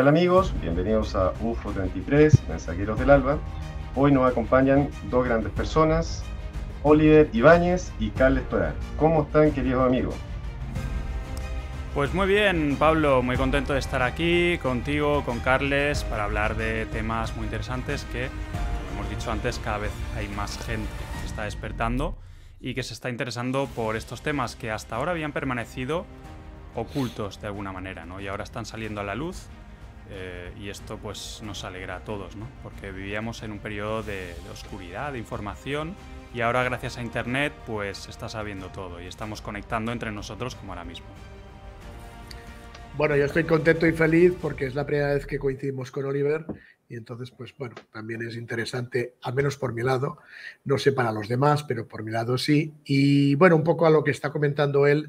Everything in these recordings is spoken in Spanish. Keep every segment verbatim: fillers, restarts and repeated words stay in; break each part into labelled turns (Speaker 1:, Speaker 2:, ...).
Speaker 1: tal amigos? Bienvenidos a U F O treinta y tres, Mensajeros del Alba. Hoy nos acompañan dos grandes personas, Oliver Ibáñez y Carles Toral. ¿Cómo están, queridos amigos?
Speaker 2: Pues muy bien, Pablo, muy contento de estar aquí contigo, con Carles, para hablar de temas muy interesantes que, como hemos dicho antes, cada vez hay más gente que se está despertando y que se está interesando por estos temas que hasta ahora habían permanecido ocultos de alguna manera, ¿no? Y ahora están saliendo a la luz eh, y esto pues nos alegra a todos, ¿no? Porque vivíamos en un periodo de, de oscuridad, de información, y ahora gracias a Internet pues se está sabiendo todo y estamos conectando entre nosotros como ahora mismo.
Speaker 3: Bueno, yo estoy contento y feliz porque es la primera vez que coincidimos con Oliver y entonces, pues bueno, también es interesante, al menos por mi lado, no sé para los demás, pero por mi lado sí. Y bueno, un poco a lo que está comentando él,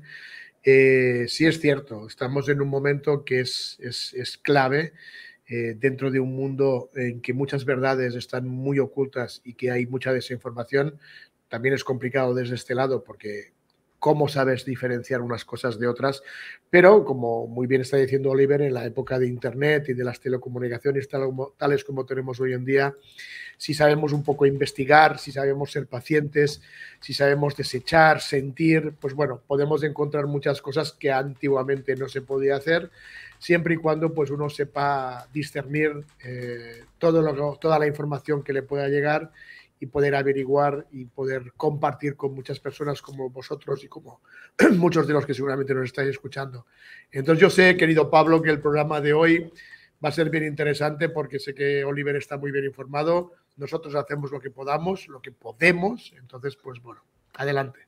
Speaker 3: eh, sí es cierto, estamos en un momento que es, es, es clave eh, dentro de un mundo en que muchas verdades están muy ocultas y que hay mucha desinformación. También es complicado desde este lado porque cómo sabes diferenciar unas cosas de otras, pero como muy bien está diciendo Oliver, en la época de Internet y de las telecomunicaciones tal, tales como tenemos hoy en día, si sabemos un poco investigar, si sabemos ser pacientes, si sabemos desechar, sentir, pues bueno, podemos encontrar muchas cosas que antiguamente no se podía hacer, siempre y cuando pues uno sepa discernir eh, todo lo, toda la información que le pueda llegar y poder averiguar y poder compartir con muchas personas como vosotros y como muchos de los que seguramente nos estáis escuchando. Entonces yo sé, querido Pablo, que el programa de hoy va a ser bien interesante porque sé que Oliver está muy bien informado. Nosotros hacemos lo que podamos, lo que podemos. Entonces, pues bueno, adelante.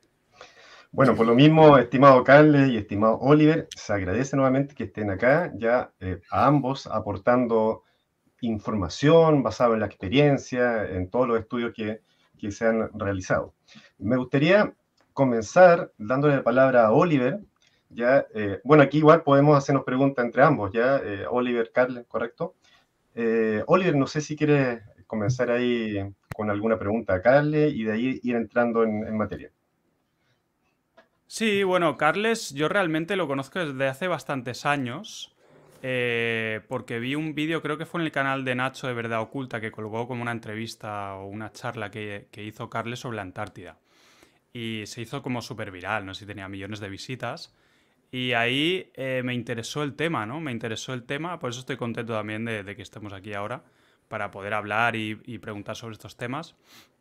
Speaker 1: Bueno, por lo mismo, estimado Carles y estimado Oliver, se agradece nuevamente que estén acá, ya eh, a ambos aportando información basada en la experiencia, en todos los estudios que, que se han realizado. Me gustaría comenzar dándole la palabra a Oliver. Ya, eh, bueno, aquí igual podemos hacernos preguntas entre ambos, ya, eh, Oliver, Carles, ¿correcto? Eh, Oliver, no sé si quieres comenzar ahí con alguna pregunta a Carles y de ahí ir entrando en, en materia.
Speaker 2: Sí, bueno, Carles, yo realmente lo conozco desde hace bastantes años. Eh, porque vi un vídeo, creo que fue en el canal de Nacho de Verdad Oculta, que colgó como una entrevista o una charla que, que hizo Carles sobre la Antártida. Y se hizo como súper viral, no sé si tenía millones de visitas. Y ahí eh, me interesó el tema, ¿no? Me interesó el tema, por eso estoy contento también de, de que estemos aquí ahora, para poder hablar y, y preguntar sobre estos temas.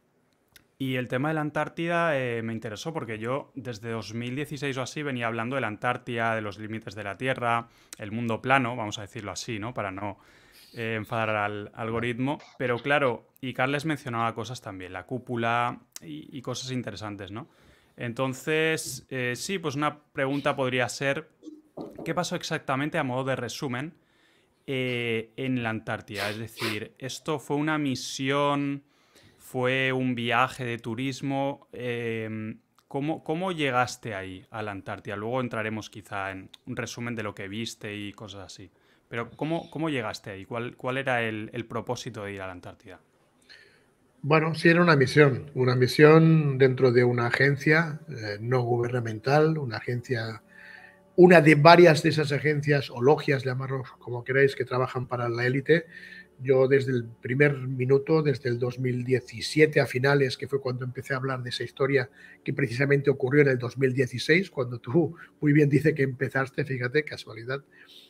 Speaker 2: Y el tema de la Antártida eh, me interesó porque yo desde dos mil dieciséis o así venía hablando de la Antártida, de los límites de la Tierra, el mundo plano, vamos a decirlo así, ¿no? Para no eh, enfadar al algoritmo. Pero claro, y Carles mencionaba cosas también, la cúpula y, y cosas interesantes, ¿no? Entonces, eh, sí, pues una pregunta podría ser, ¿qué pasó exactamente a modo de resumen eh, en la Antártida? Es decir, ¿esto fue una misión, fue un viaje de turismo? Eh, ¿cómo, ¿Cómo llegaste ahí, a la Antártida? Luego entraremos quizá en un resumen de lo que viste y cosas así. Pero ¿cómo, cómo llegaste ahí? ¿Cuál, cuál era el, el propósito de ir a la Antártida?
Speaker 3: Bueno, sí era una misión, una misión dentro de una agencia eh, no gubernamental, una agencia, una de varias de esas agencias o logias, llamarlos como queráis, que trabajan para la élite. Yo desde el primer minuto, desde el dos mil diecisiete a finales, que fue cuando empecé a hablar de esa historia que precisamente ocurrió en el dos mil dieciséis, cuando tú muy bien dices que empezaste, fíjate, casualidad.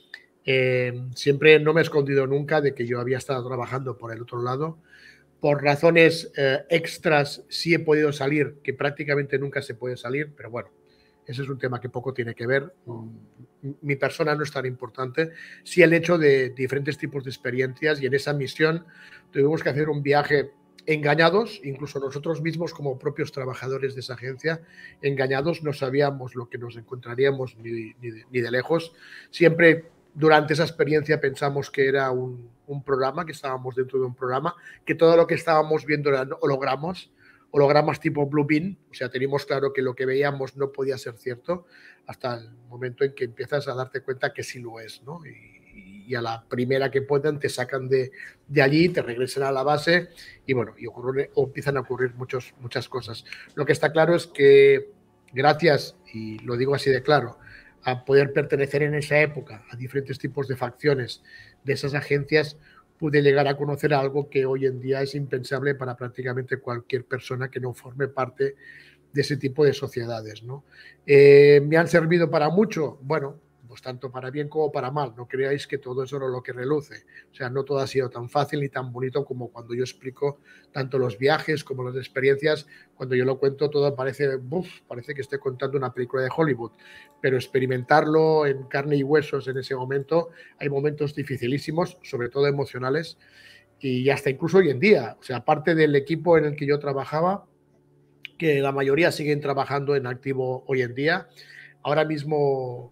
Speaker 3: Eh, siempre no me he escondido nunca de que yo había estado trabajando por el otro lado. Por razones eh, extras sí he podido salir, que prácticamente nunca se puede salir, pero bueno, ese es un tema que poco tiene que ver. Mi persona no es tan importante. Sí el hecho de diferentes tipos de experiencias, y en esa misión tuvimos que hacer un viaje engañados, incluso nosotros mismos como propios trabajadores de esa agencia, engañados, no sabíamos lo que nos encontraríamos ni, ni, de, ni de lejos. Siempre durante esa experiencia pensamos que era un, un programa, que estábamos dentro de un programa, que todo lo que estábamos viendo eran hologramas, hologramas tipo Blue Beam, o sea, teníamos claro que lo que veíamos no podía ser cierto, hasta el momento en que empiezas a darte cuenta que sí lo es, ¿no? Y, y a la primera que puedan te sacan de, de allí, te regresan a la base y bueno, y ocurre, o empiezan a ocurrir muchos, muchas cosas. Lo que está claro es que gracias, y lo digo así de claro, a poder pertenecer en esa época a diferentes tipos de facciones de esas agencias, pude llegar a conocer algo que hoy en día es impensable para prácticamente cualquier persona que no forme parte de ese tipo de sociedades, ¿no? Eh, ¿Me han servido para mucho? Bueno, pues tanto para bien como para mal. No creáis que todo eso es lo que reluce. O sea, no todo ha sido tan fácil ni tan bonito como cuando yo explico tanto los viajes como las experiencias. Cuando yo lo cuento todo parece, uf, parece que estoy contando una película de Hollywood, pero experimentarlo en carne y huesos en ese momento, hay momentos dificilísimos, sobre todo emocionales, y hasta incluso hoy en día. O sea, aparte del equipo en el que yo trabajaba, que la mayoría siguen trabajando en activo hoy en día, ahora mismo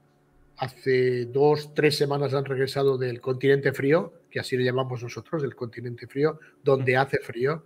Speaker 3: hace dos, tres semanas han regresado del continente frío, que así le llamamos nosotros, el continente frío, donde hace frío.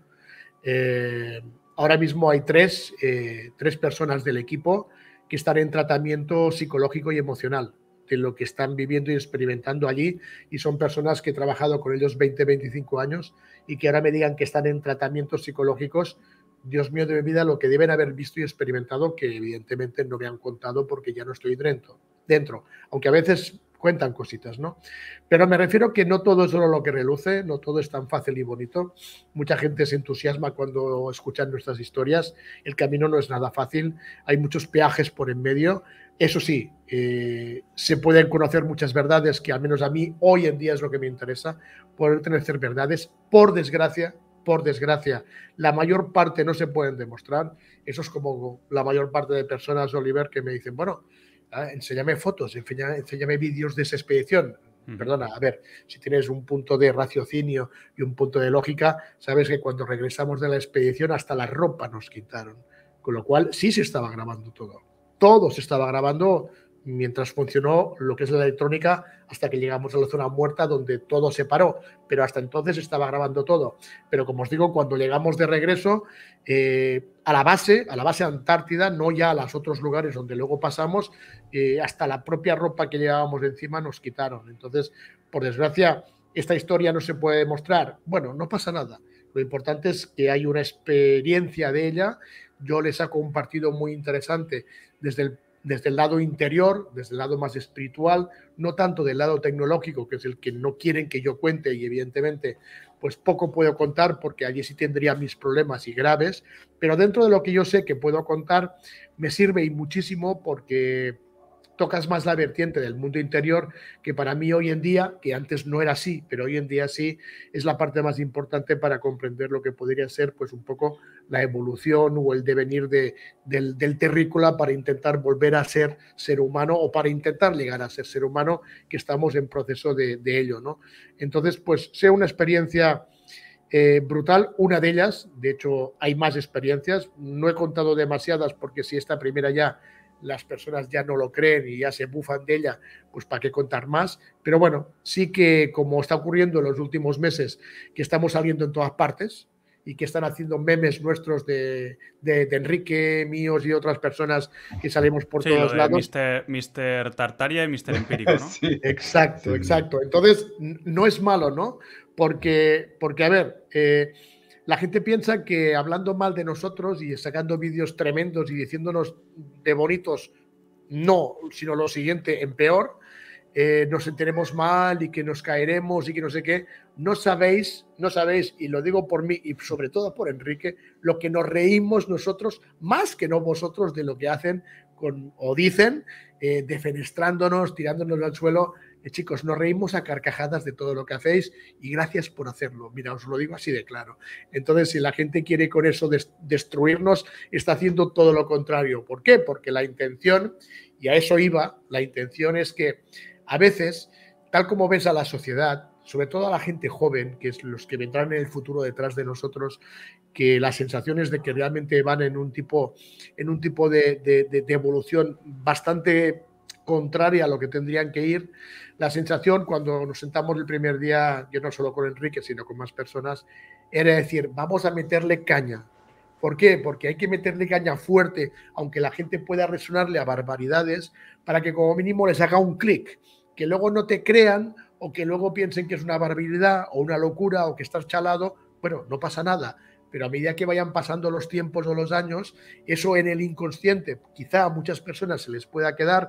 Speaker 3: Eh, ahora mismo hay tres, eh, tres personas del equipo que están en tratamiento psicológico y emocional de lo que están viviendo y experimentando allí, y son personas que he trabajado con ellos veinte, veinticinco años y que ahora me digan que están en tratamientos psicológicos. Dios mío de mi vida, lo que deben haber visto y experimentado, que evidentemente no me han contado porque ya no estoy dentro, dentro, aunque a veces cuentan cositas, ¿no? Pero me refiero que no todo es solo lo que reluce, no todo es tan fácil y bonito. Mucha gente se entusiasma cuando escuchan nuestras historias. El camino no es nada fácil, hay muchos peajes por en medio. Eso sí, eh, se pueden conocer muchas verdades que al menos a mí hoy en día es lo que me interesa, poder conocer verdades. Por desgracia, por desgracia, la mayor parte no se pueden demostrar. Eso es como la mayor parte de personas, Oliver, que me dicen, bueno, eh, enséñame fotos, enséñame, enséñame vídeos de esa expedición. Uh-huh. Perdona, a ver, si tienes un punto de raciocinio y un punto de lógica, sabes que cuando regresamos de la expedición hasta la ropa nos quitaron. Con lo cual sí se estaba grabando todo. Todo se estaba grabando mientras funcionó lo que es la electrónica, hasta que llegamos a la zona muerta donde todo se paró, pero hasta entonces estaba grabando todo. Pero como os digo, cuando llegamos de regreso eh, a la base, a la base Antártida, no ya a los otros lugares donde luego pasamos, eh, hasta la propia ropa que llevábamos encima nos quitaron. Entonces, por desgracia, esta historia no se puede demostrar. Bueno, no pasa nada. Lo importante es que hay una experiencia de ella. Yo les saco un partido muy interesante desde el desde el lado interior, desde el lado más espiritual, no tanto del lado tecnológico, que es el que no quieren que yo cuente, y evidentemente pues poco puedo contar porque allí sí tendría mis problemas y graves, pero dentro de lo que yo sé que puedo contar me sirve y muchísimo, porque tocas más la vertiente del mundo interior, que para mí hoy en día, que antes no era así, pero hoy en día sí, es la parte más importante para comprender lo que podría ser pues un poco la evolución o el devenir de, del, del terrícola para intentar volver a ser ser humano, o para intentar llegar a ser ser humano, que estamos en proceso de, de ello, ¿no? Entonces, pues sea una experiencia eh, brutal, una de ellas. De hecho, hay más experiencias, no he contado demasiadas porque si esta primera ya las personas ya no lo creen y ya se bufan de ella, pues para qué contar más. Pero bueno, sí que como está ocurriendo en los últimos meses, que estamos saliendo en todas partes y que están haciendo memes nuestros de, de, de Enrique, míos y otras personas, que salimos por
Speaker 2: sí,
Speaker 3: todos
Speaker 2: lo de
Speaker 3: lados.
Speaker 2: mister mister Tartaria y mister Empírico, ¿no?
Speaker 3: Sí, exacto, sí, exacto. Entonces, no es malo, ¿no? Porque, porque a ver, eh, la gente piensa que hablando mal de nosotros y sacando vídeos tremendos y diciéndonos de bonitos, no, sino lo siguiente, en peor, eh, nos enteremos mal y que nos caeremos y que no sé qué. No sabéis, no sabéis, y lo digo por mí y sobre todo por Enrique, lo que nos reímos nosotros, más que no vosotros, de lo que hacen con, o dicen, eh, defenestrándonos, tirándonos al suelo. Eh, chicos, nos reímos a carcajadas de todo lo que hacéis y gracias por hacerlo. Mira, os lo digo así de claro. Entonces, si la gente quiere con eso des- destruirnos, está haciendo todo lo contrario. ¿Por qué? Porque la intención, y a eso iba, la intención es que a veces, tal como ves a la sociedad, sobre todo a la gente joven, que es los que vendrán en el futuro detrás de nosotros, que las sensaciones de que realmente van en un tipo, en un tipo de, de, de, de evolución bastante contraria a lo que tendrían que ir. La sensación cuando nos sentamos el primer día, yo no solo con Enrique, sino con más personas, era decir, vamos a meterle caña. ¿Por qué? Porque hay que meterle caña fuerte, aunque la gente pueda resonarle a barbaridades, para que como mínimo les haga un clic, que luego no te crean o que luego piensen que es una barbaridad o una locura o que estás chalado. Bueno, no pasa nada, pero a medida que vayan pasando los tiempos o los años, eso en el inconsciente quizá a muchas personas se les pueda quedar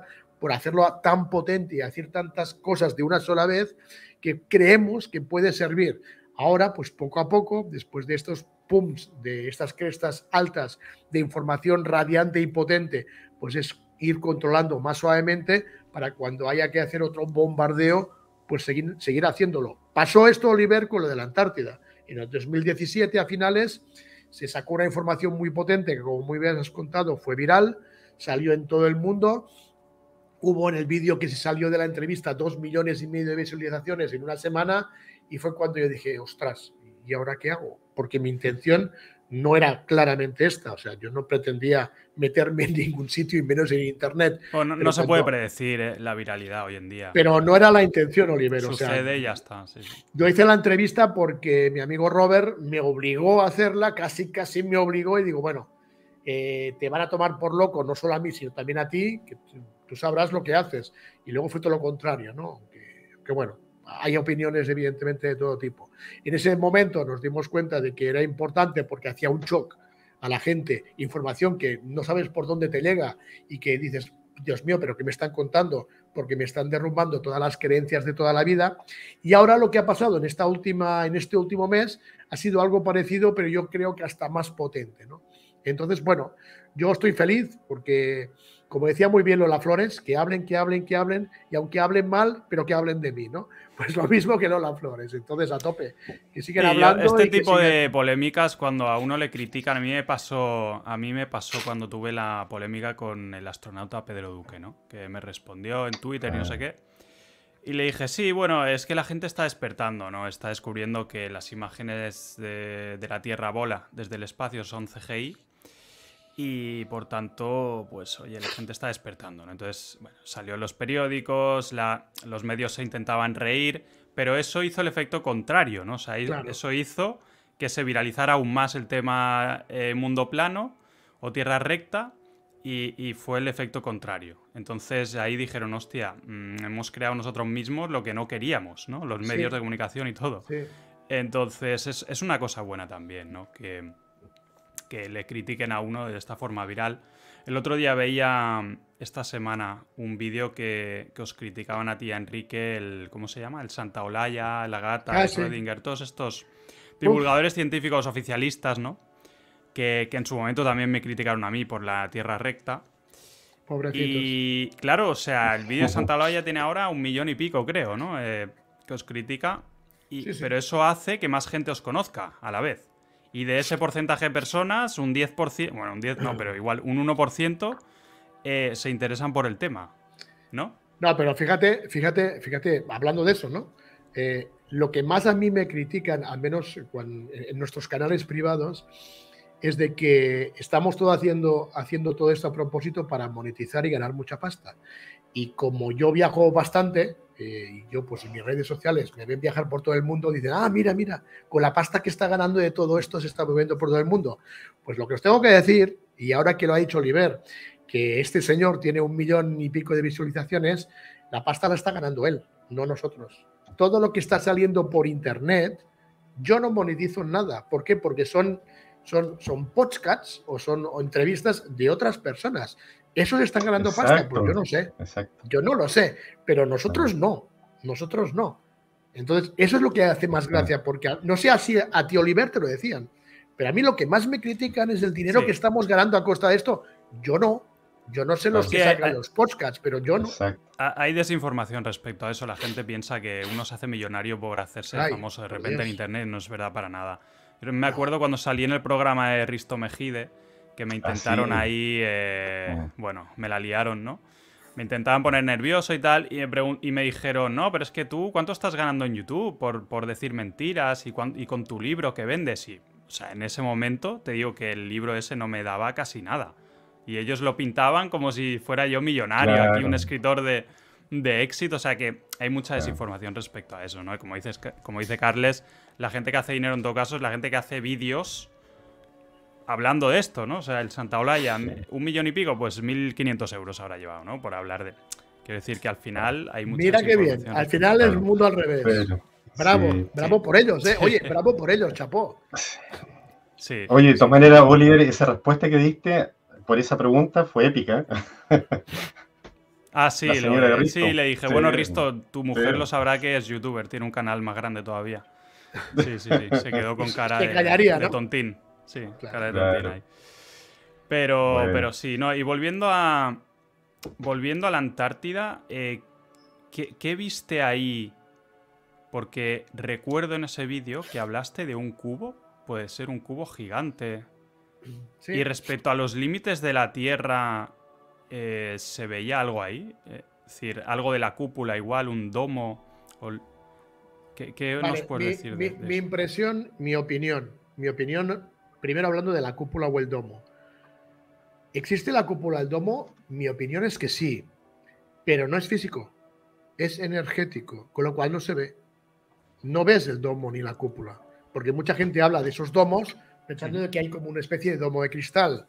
Speaker 3: por hacerlo tan potente y decir tantas cosas de una sola vez que creemos que puede servir. Ahora, pues poco a poco, después de estos pumps, de estas crestas altas de información radiante y potente, pues es ir controlando más suavemente para cuando haya que hacer otro bombardeo, pues seguir, seguir haciéndolo. Pasó esto, Oliver, con lo de la Antártida. En el dos mil diecisiete, a finales, se sacó una información muy potente que, como muy bien has contado, fue viral, salió en todo el mundo. Hubo en el vídeo que se salió de la entrevista dos millones y medio de visualizaciones en una semana y fue cuando yo dije, ostras, ¿y ahora qué hago? Porque mi intención no era claramente esta, o sea, yo no pretendía meterme en ningún sitio y menos en internet.
Speaker 2: Bueno, no, no se cuando... puede predecir eh, la viralidad hoy en día.
Speaker 3: Pero no era la intención, Oliver.
Speaker 2: Sucede
Speaker 3: o sea,
Speaker 2: y ya está. Sí, sí.
Speaker 3: Yo hice la entrevista porque mi amigo Robert me obligó a hacerla, casi casi me obligó y digo, bueno, eh, te van a tomar por loco, no solo a mí, sino también a ti, que tú sabrás lo que haces. Y luego fue todo lo contrario, ¿no? Que, que bueno, hay opiniones evidentemente de todo tipo. En ese momento nos dimos cuenta de que era importante porque hacía un shock a la gente, información que no sabes por dónde te llega y que dices, Dios mío, pero ¿qué me están contando? Porque me están derrumbando todas las creencias de toda la vida. Y ahora lo que ha pasado en, esta última, en este último mes ha sido algo parecido, pero yo creo que hasta más potente, ¿no? Entonces, bueno, yo estoy feliz porque, como decía muy bien Lola Flores, que hablen, que hablen, que hablen, y aunque hablen mal, pero que hablen de mí, ¿no? Pues lo mismo que Lola Flores, entonces a tope, que siguen
Speaker 2: sí,
Speaker 3: hablando.
Speaker 2: Este
Speaker 3: y
Speaker 2: tipo
Speaker 3: que
Speaker 2: de
Speaker 3: sigan...
Speaker 2: polémicas, cuando a uno le critican, a mí me pasó, a mí me pasó cuando tuve la polémica con el astronauta Pedro Duque, ¿no? Que me respondió en Twitter y no sé qué. Y le dije, sí, bueno, es que la gente está despertando, ¿no? Está descubriendo que las imágenes de, de la Tierra bola desde el espacio son C G I. Y por tanto, pues oye, la gente está despertando, ¿no? Entonces, bueno, salió en los periódicos, la, los medios se intentaban reír, pero eso hizo el efecto contrario, ¿no? O sea, claro. Eso hizo que se viralizara aún más el tema eh, mundo plano o tierra recta y, y fue el efecto contrario. Entonces ahí dijeron, hostia, mmm, hemos creado nosotros mismos lo que no queríamos, ¿no? Los medios sí. de comunicación y todo.
Speaker 3: Sí.
Speaker 2: Entonces es, es una cosa buena también, ¿no? Que... que le critiquen a uno de esta forma viral. El otro día veía esta semana un vídeo que, que os criticaban a ti, a Enrique, el, ¿cómo se llama? El Santa Olaya, la Gata,
Speaker 3: ah,
Speaker 2: el
Speaker 3: sí.
Speaker 2: Schrödinger, todos estos divulgadores Uf. científicos oficialistas, ¿no? Que, que en su momento también me criticaron a mí por la Tierra recta.
Speaker 3: Pobrecitos.
Speaker 2: Y claro, o sea, el vídeo de Santa Olaya tiene ahora un millón y pico, creo, ¿no? Eh, que os critica. Y,
Speaker 3: sí, sí.
Speaker 2: Pero eso hace que más gente os conozca a la vez. Y de ese porcentaje de personas, un diez por ciento, bueno, un diez no, pero igual un uno por ciento eh, se interesan por el tema, ¿no?
Speaker 3: No, pero fíjate, fíjate, fíjate, hablando de eso, ¿no? Eh, lo que más a mí me critican, al menos cuando, en nuestros canales privados, es de que estamos todo haciendo, haciendo todo esto a propósito para monetizar y ganar mucha pasta. Y como yo viajo bastante, eh, y yo pues en mis redes sociales me ven viajar por todo el mundo, dicen, ah, mira, mira, con la pasta que está ganando de todo esto se está moviendo por todo el mundo. Pues lo que os tengo que decir, y ahora que lo ha dicho Oliver, que este señor tiene un millón y pico de visualizaciones, la pasta la está ganando él, no nosotros. Todo lo que está saliendo por internet, yo no monetizo nada. ¿Por qué? Porque son, son, son podcasts o son o entrevistas de otras personas. ¿Esos están ganando exacto, pasta? Pues yo no sé.
Speaker 1: Exacto.
Speaker 3: Yo no lo sé, pero nosotros no. Nosotros no. Entonces, eso es lo que hace más gracia, porque no sé si a ti, Oliver, te lo decían, pero a mí lo que más me critican es el dinero sí. que estamos ganando a costa de esto. Yo no. Yo no sé los que sacan hay, los podcasts, pero yo no.
Speaker 1: Exacto.
Speaker 2: Hay desinformación respecto a eso. La gente piensa que uno se hace millonario por hacerse Ay, famoso de repente Dios. en internet. No es verdad para nada. Pero me acuerdo cuando salí en el programa de Risto Mejide, que me intentaron ¿Ah, sí? ahí, eh, oh. bueno, me la liaron, ¿no? Me intentaban poner nervioso y tal, y me, y me dijeron, no, pero es que tú, ¿cuánto estás ganando en YouTube por, por decir mentiras y, y con tu libro que vendes? Y, o sea, en ese momento te digo que el libro ese no me daba casi nada. Y ellos lo pintaban como si fuera yo millonario, claro. aquí un escritor de, de éxito. O sea que hay mucha desinformación respecto a eso, ¿no? Y como, dices, como dice Carles, la gente que hace dinero en todo caso es la gente que hace vídeos hablando de esto, ¿no? O sea, el Santa Olaya, sí. un millón y pico, pues mil quinientos euros habrá llevado, ¿no? Por hablar de... Quiero decir que al final hay mucha
Speaker 3: Mira qué bien, al final es el mundo al revés. Pero, bravo, sí, bravo sí. por ellos, ¿eh? Oye, bravo por ellos, chapó.
Speaker 1: Sí. Oye, de todas maneras, Oliver, esa respuesta que diste por esa pregunta fue épica.
Speaker 2: Ah, sí,
Speaker 1: la
Speaker 2: lo
Speaker 1: señora de
Speaker 2: de-
Speaker 1: Risto.
Speaker 2: sí, le dije,
Speaker 1: Sí,
Speaker 2: bueno, Risto, tu mujer
Speaker 1: sí.
Speaker 2: lo sabrá que es youtuber, tiene un canal más grande todavía. Sí, sí, sí, se quedó con cara
Speaker 3: Se
Speaker 2: de,
Speaker 3: callaría,
Speaker 2: de
Speaker 3: ¿no?
Speaker 2: tontín. Sí,
Speaker 3: Claro.
Speaker 2: cara de tontín
Speaker 1: Claro.
Speaker 2: ahí. Pero,
Speaker 1: Bueno.
Speaker 2: pero sí, no, y volviendo a. Volviendo a la Antártida, eh, ¿qué, qué viste ahí? Porque recuerdo en ese vídeo que hablaste de un cubo, puede ser un cubo gigante.
Speaker 3: Sí.
Speaker 2: Y respecto a los límites de la Tierra, eh, ¿se veía algo ahí? Eh, es decir, algo de la cúpula, igual, un domo. o l- ¿Qué, qué nos
Speaker 3: Vale,
Speaker 2: puedes
Speaker 3: mi,
Speaker 2: decir de,
Speaker 3: mi-
Speaker 2: de
Speaker 3: mi
Speaker 2: eso?
Speaker 3: impresión, mi opinión. Mi opinión, primero hablando de la cúpula o el domo. ¿Existe la cúpula o el domo? Mi opinión es que sí, pero no es físico, es energético, con lo cual no se ve. No ves el domo ni la cúpula, porque mucha gente habla de esos domos pensando de que hay como una especie de domo de cristal.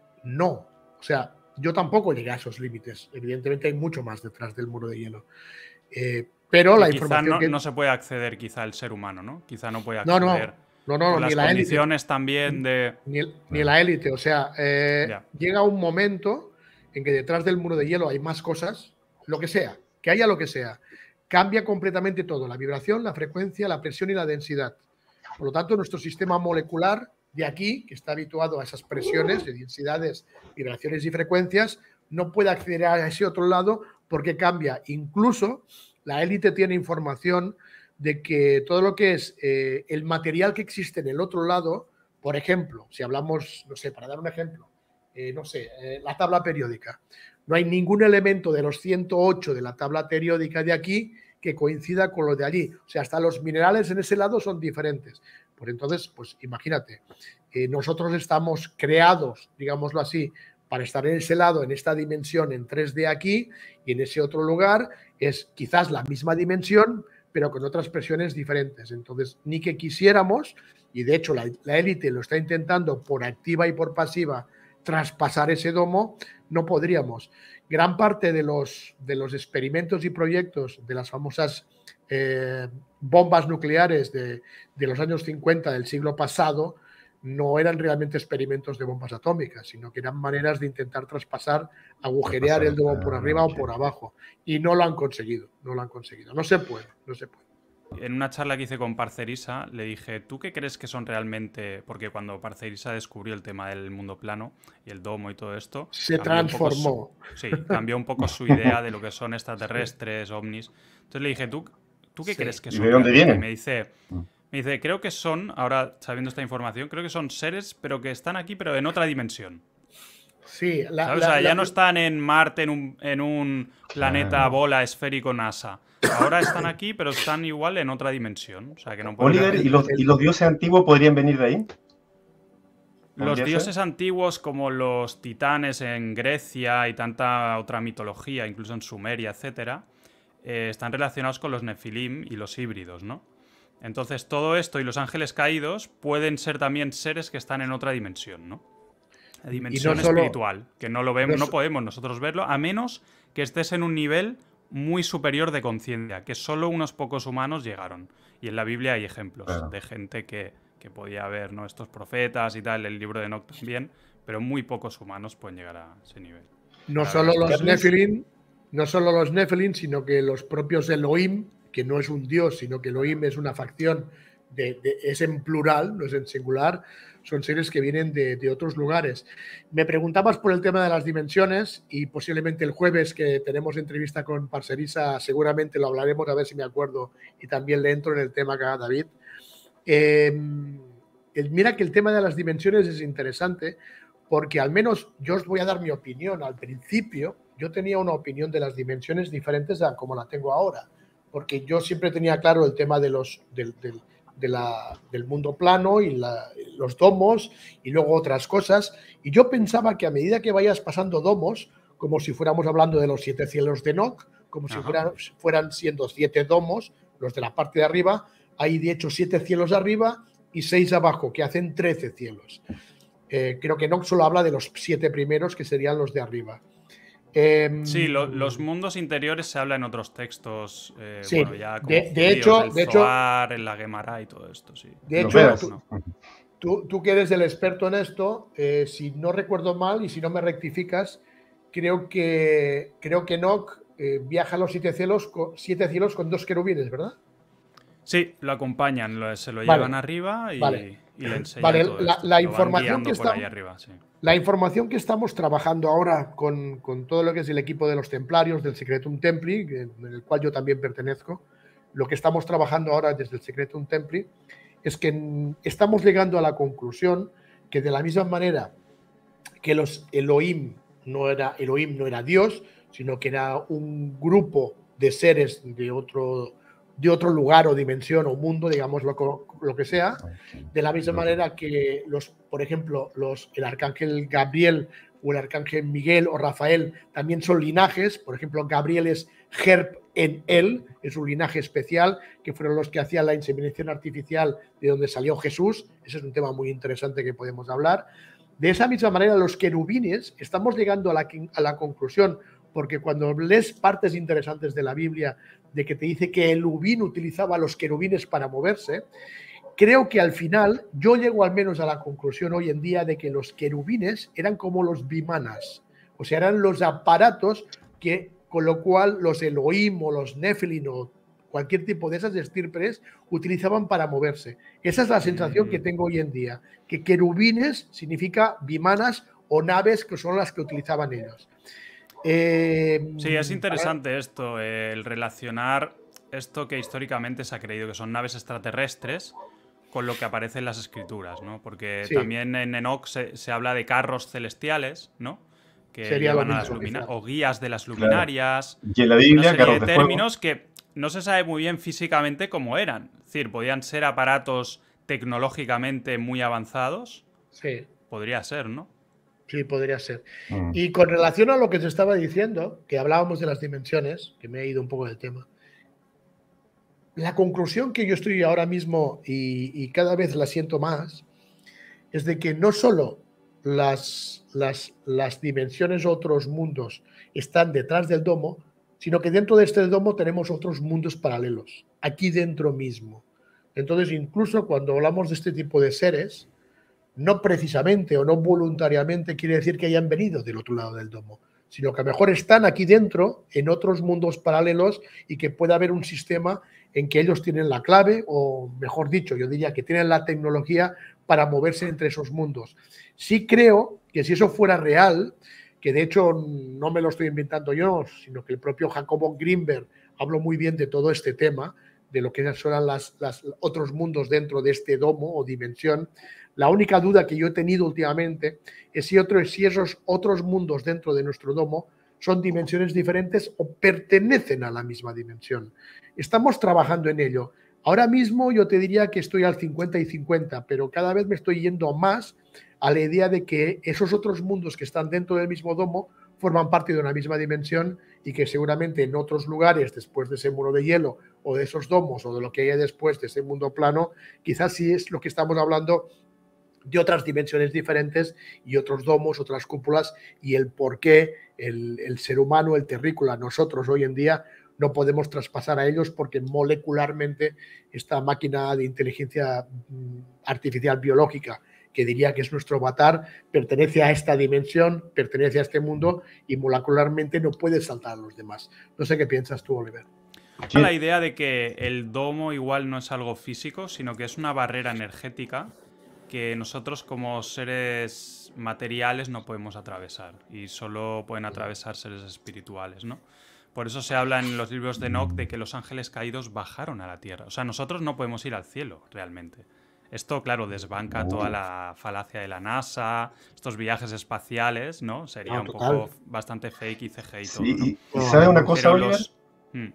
Speaker 3: No, o sea, yo tampoco llegué a esos límites. Evidentemente hay mucho más detrás del muro de hielo. Eh, pero
Speaker 2: Que
Speaker 3: la
Speaker 2: quizá
Speaker 3: información
Speaker 2: no,
Speaker 3: que...
Speaker 2: no se puede acceder, quizá el ser humano, ¿no? Quizá no puede
Speaker 3: No,
Speaker 2: acceder
Speaker 3: no, no, no,
Speaker 2: por
Speaker 3: ni
Speaker 2: las
Speaker 3: la élite.
Speaker 2: condiciones también de...
Speaker 3: Ni, ni la élite. O sea, eh,
Speaker 2: Ya.
Speaker 3: llega un momento en que detrás del muro de hielo hay más cosas, lo que sea, que haya lo que sea. Cambia completamente todo, la vibración, la frecuencia, la presión y la densidad. Por lo tanto, nuestro sistema molecular de aquí, que está habituado a esas presiones de densidades, vibraciones y frecuencias, no puede acceder a ese otro lado porque cambia. Incluso la élite tiene información de que todo lo que es eh, el material que existe en el otro lado, por ejemplo, si hablamos, no sé, para dar un ejemplo, eh, no sé, eh, la tabla periódica. No hay ningún elemento de los ciento ocho de la tabla periódica de aquí que coincida con lo de allí. O sea, hasta los minerales en ese lado son diferentes. Por entonces, pues imagínate, eh, nosotros estamos creados, digámoslo así, para estar en ese lado, en esta dimensión en tres D aquí, y en ese otro lugar es quizás la misma dimensión, pero con otras presiones diferentes. Entonces, ni que quisiéramos, y de hecho la, la élite lo está intentando por activa y por pasiva, traspasar ese domo, no podríamos. Gran parte de los, de los experimentos y proyectos de las famosas eh, bombas nucleares de, de los años cincuenta del siglo pasado no eran realmente experimentos de bombas atómicas, sino que eran maneras de intentar traspasar, agujerear
Speaker 1: Traspasar.
Speaker 3: el domo por
Speaker 1: Ah,
Speaker 3: arriba
Speaker 1: ok.
Speaker 3: o por abajo. Y no lo han conseguido, no lo han conseguido. No se puede, no se puede.
Speaker 2: En una charla que hice con Parcerisa, le dije, ¿tú qué crees que son realmente...? Porque cuando Parcerisa descubrió el tema del mundo plano y el domo y todo esto,
Speaker 3: Se
Speaker 2: cambió un poco
Speaker 3: transformó.
Speaker 2: su, sí, cambió un poco su idea de lo que son extraterrestres, ovnis. Entonces le dije, ¿tú, ¿tú qué
Speaker 3: Sí.
Speaker 2: crees que
Speaker 1: ¿Y
Speaker 2: son
Speaker 1: de dónde
Speaker 2: realmente? Y
Speaker 1: vienen?
Speaker 2: me dice, me dice, creo que son, ahora sabiendo esta información, creo que son seres, pero que están aquí, pero en otra dimensión.
Speaker 3: Sí, la,
Speaker 2: ¿Sabes?
Speaker 3: la,
Speaker 2: O sea, ya
Speaker 3: la,
Speaker 2: no están en Marte, en un, en un planeta
Speaker 1: Claro.
Speaker 2: bola esférico NASA. Ahora están aquí, pero están igual en otra dimensión. O sea, que no pueden
Speaker 3: Mira,
Speaker 1: Oliver,
Speaker 2: acceder.
Speaker 1: ¿y
Speaker 3: el,
Speaker 1: los,
Speaker 3: el,
Speaker 1: ¿y los dioses antiguos podrían venir de ahí?
Speaker 2: Los
Speaker 1: ¿Podría ser?
Speaker 2: dioses antiguos, como los titanes en Grecia y tanta otra mitología, incluso en Sumeria, etcétera, eh, están relacionados con los Nefilim y los híbridos, ¿no? Entonces, todo esto y los ángeles caídos pueden ser también seres que están en otra dimensión, ¿no? La
Speaker 3: y no
Speaker 2: dimensión
Speaker 3: solo,
Speaker 2: espiritual, que no lo vemos,
Speaker 3: no,
Speaker 2: no
Speaker 3: so-
Speaker 2: podemos nosotros verlo, a menos que estés en un nivel muy superior de conciencia, que solo unos pocos humanos llegaron. Y en la Biblia hay ejemplos
Speaker 1: Claro.
Speaker 2: de gente que, que podía ver, ¿no? Estos profetas y tal, el libro de Enoch también, pero muy pocos humanos pueden llegar a ese nivel.
Speaker 3: no
Speaker 2: La
Speaker 3: solo
Speaker 2: verdad es que
Speaker 3: los
Speaker 2: sí.
Speaker 1: Carlos.
Speaker 3: Nephilim, no solo los Nephilim, sino que los propios Elohim, que no es un dios, sino que Elohim es una facción, de, de- es en plural, no es en singular, son seres que vienen de, de otros lugares. Me preguntabas por el tema de las dimensiones y posiblemente el jueves que tenemos entrevista con Parcerisa seguramente lo hablaremos, a ver si me acuerdo y también le entro en el tema acá a David. Eh, el- mira que el tema de las dimensiones es interesante porque al menos yo os voy a dar mi opinión. Al principio yo tenía una opinión de las dimensiones diferentes a como la tengo ahora, porque yo siempre tenía claro el tema de los, del, del, de la, del mundo plano y la, los domos y luego otras cosas. Y yo pensaba que a medida que vayas pasando domos, como si fuéramos hablando de los siete cielos de Enoch, como si
Speaker 2: Ajá.
Speaker 3: fueran, fueran siendo siete domos, los de la parte de arriba, hay de hecho siete cielos arriba y seis abajo, que hacen trece cielos. Eh, creo que Enoch solo habla de los siete primeros, que serían los de arriba. Eh,
Speaker 2: Sí, lo- los mundos interiores se habla en otros textos, eh,
Speaker 3: sí,
Speaker 2: bueno, ya como
Speaker 3: de, de
Speaker 2: judíos,
Speaker 3: hecho,
Speaker 2: el
Speaker 3: de hecho,
Speaker 2: Zohar, el la Gemara y todo esto, sí.
Speaker 3: de
Speaker 1: Los
Speaker 3: hecho
Speaker 1: Vedas.
Speaker 3: tú, tú, tú que eres el experto en esto, eh, si no recuerdo mal y si no me rectificas, creo que, creo que Enoch eh, viaja a los siete cielos, con, siete cielos con dos querubines, ¿verdad?
Speaker 2: Sí, lo acompañan, lo, se lo
Speaker 3: Vale,
Speaker 2: llevan arriba y,
Speaker 3: vale.
Speaker 2: y le enseñan
Speaker 3: Vale,
Speaker 2: todo
Speaker 3: la,
Speaker 2: esto.
Speaker 3: la
Speaker 2: Lo van
Speaker 3: información
Speaker 2: guiando
Speaker 3: que
Speaker 2: por ahí
Speaker 3: está,
Speaker 2: arriba, sí.
Speaker 3: la información que estamos trabajando ahora con, con todo lo que es el equipo de los templarios, del Secretum Templi, que- en el cual yo también pertenezco, lo que estamos trabajando ahora desde el Secretum Templi es que mm, estamos llegando a la conclusión que de la misma manera que los Elohim no era, Elohim no era Dios, sino que era un grupo de seres de otro, de otro lugar o dimensión o mundo, digamos lo, lo que sea, de la misma manera que los, por ejemplo, los, el arcángel Gabriel o el arcángel Miguel o Rafael también son linajes. Por ejemplo, Gabriel es Herb en él, es un linaje especial, que fueron los que hacían la inseminación artificial de donde salió Jesús. Ese es un tema muy interesante que podemos hablar. De esa misma manera, los querubines, estamos llegando a la, a la conclusión, porque cuando lees partes interesantes de la Biblia, de que te dice que el Elubín utilizaba a los querubines para moverse, creo que al final, yo llego al menos a la conclusión hoy en día de que los querubines eran como los bimanas, o sea, eran los aparatos que, con lo cual los Elohim o los Nephilim o cualquier tipo de esas estirpes utilizaban para moverse. Esa es la sensación que tengo hoy en día, que querubines significa bimanas o naves que son las que utilizaban ellos.
Speaker 2: Eh, sí, es interesante para... esto, eh, el relacionar esto que históricamente se ha creído que son naves extraterrestres con lo que aparece en las escrituras, ¿no? Porque sí. también en Enoch se, se habla de carros celestiales, ¿no? Que
Speaker 3: Sería
Speaker 2: llevan
Speaker 3: lo
Speaker 2: a
Speaker 3: mismo,
Speaker 2: las lumina-
Speaker 3: quizá.
Speaker 2: o guías de las luminarias.
Speaker 1: Claro. Y en la Biblia,
Speaker 2: una serie
Speaker 1: carros
Speaker 2: de
Speaker 1: de
Speaker 2: términos
Speaker 1: fuego.
Speaker 2: que no se sabe muy bien físicamente cómo eran. Es decir, podían ser aparatos tecnológicamente muy avanzados.
Speaker 3: Sí.
Speaker 2: Podría ser, ¿no?
Speaker 3: Sí, podría ser.
Speaker 1: Mm.
Speaker 3: Y con relación a lo que te estaba diciendo, que hablábamos de las dimensiones, que me he ido un poco del tema, la conclusión que yo estoy ahora mismo y, y cada vez la siento más es de que no solo las, las, las dimensiones o otros mundos están detrás del domo, sino que dentro de este domo tenemos otros mundos paralelos, aquí dentro mismo. Entonces, incluso cuando hablamos de este tipo de seres, no precisamente o no voluntariamente quiere decir que hayan venido del otro lado del domo, sino que a lo mejor están aquí dentro, en otros mundos paralelos, y que puede haber un sistema en que ellos tienen la clave, o mejor dicho, yo diría que tienen la tecnología para moverse entre esos mundos. Sí creo que si eso fuera real, que de hecho no me lo estoy inventando yo, sino que el propio Jacobo Greenberg habló muy bien de todo este tema, de lo que son las, las otros mundos dentro de este domo o dimensión. La única duda que yo he tenido últimamente es si, otro, si esos otros mundos dentro de nuestro domo son dimensiones diferentes o pertenecen a la misma dimensión. Estamos trabajando en ello. Ahora mismo yo te diría que estoy al cincuenta y cincuenta, pero cada vez me estoy yendo más a la idea de que esos otros mundos que están dentro del mismo domo forman parte de una misma dimensión y que seguramente en otros lugares, después de ese muro de hielo o de esos domos o de lo que haya después de ese mundo plano, quizás sí es lo que estamos hablando de otras dimensiones diferentes y otros domos, otras cúpulas, y el por qué el, el ser humano, el terrícola, nosotros hoy en día no podemos traspasar a ellos porque molecularmente esta máquina de inteligencia artificial biológica, que diría que es nuestro avatar, pertenece a esta dimensión, pertenece a este mundo y molecularmente no puede saltar a los demás. No sé qué piensas tú, Oliver.
Speaker 2: La idea de que el domo igual no es algo físico, sino que es una barrera energética que nosotros como seres materiales no podemos atravesar y solo pueden atravesar seres espirituales, ¿no? Por eso se habla en los libros de Enoch de que los ángeles caídos bajaron a la tierra. O sea, nosotros no podemos ir al cielo, realmente. Esto, claro, desbanca toda la falacia de la NASA, estos viajes espaciales, ¿no? Sería
Speaker 3: no,
Speaker 2: un poco bastante fake y C G I todo,
Speaker 1: sí,
Speaker 2: ¿no?
Speaker 1: y, y ¿sabes una cosa,
Speaker 2: Pero
Speaker 1: Oliver?
Speaker 2: los... Hmm.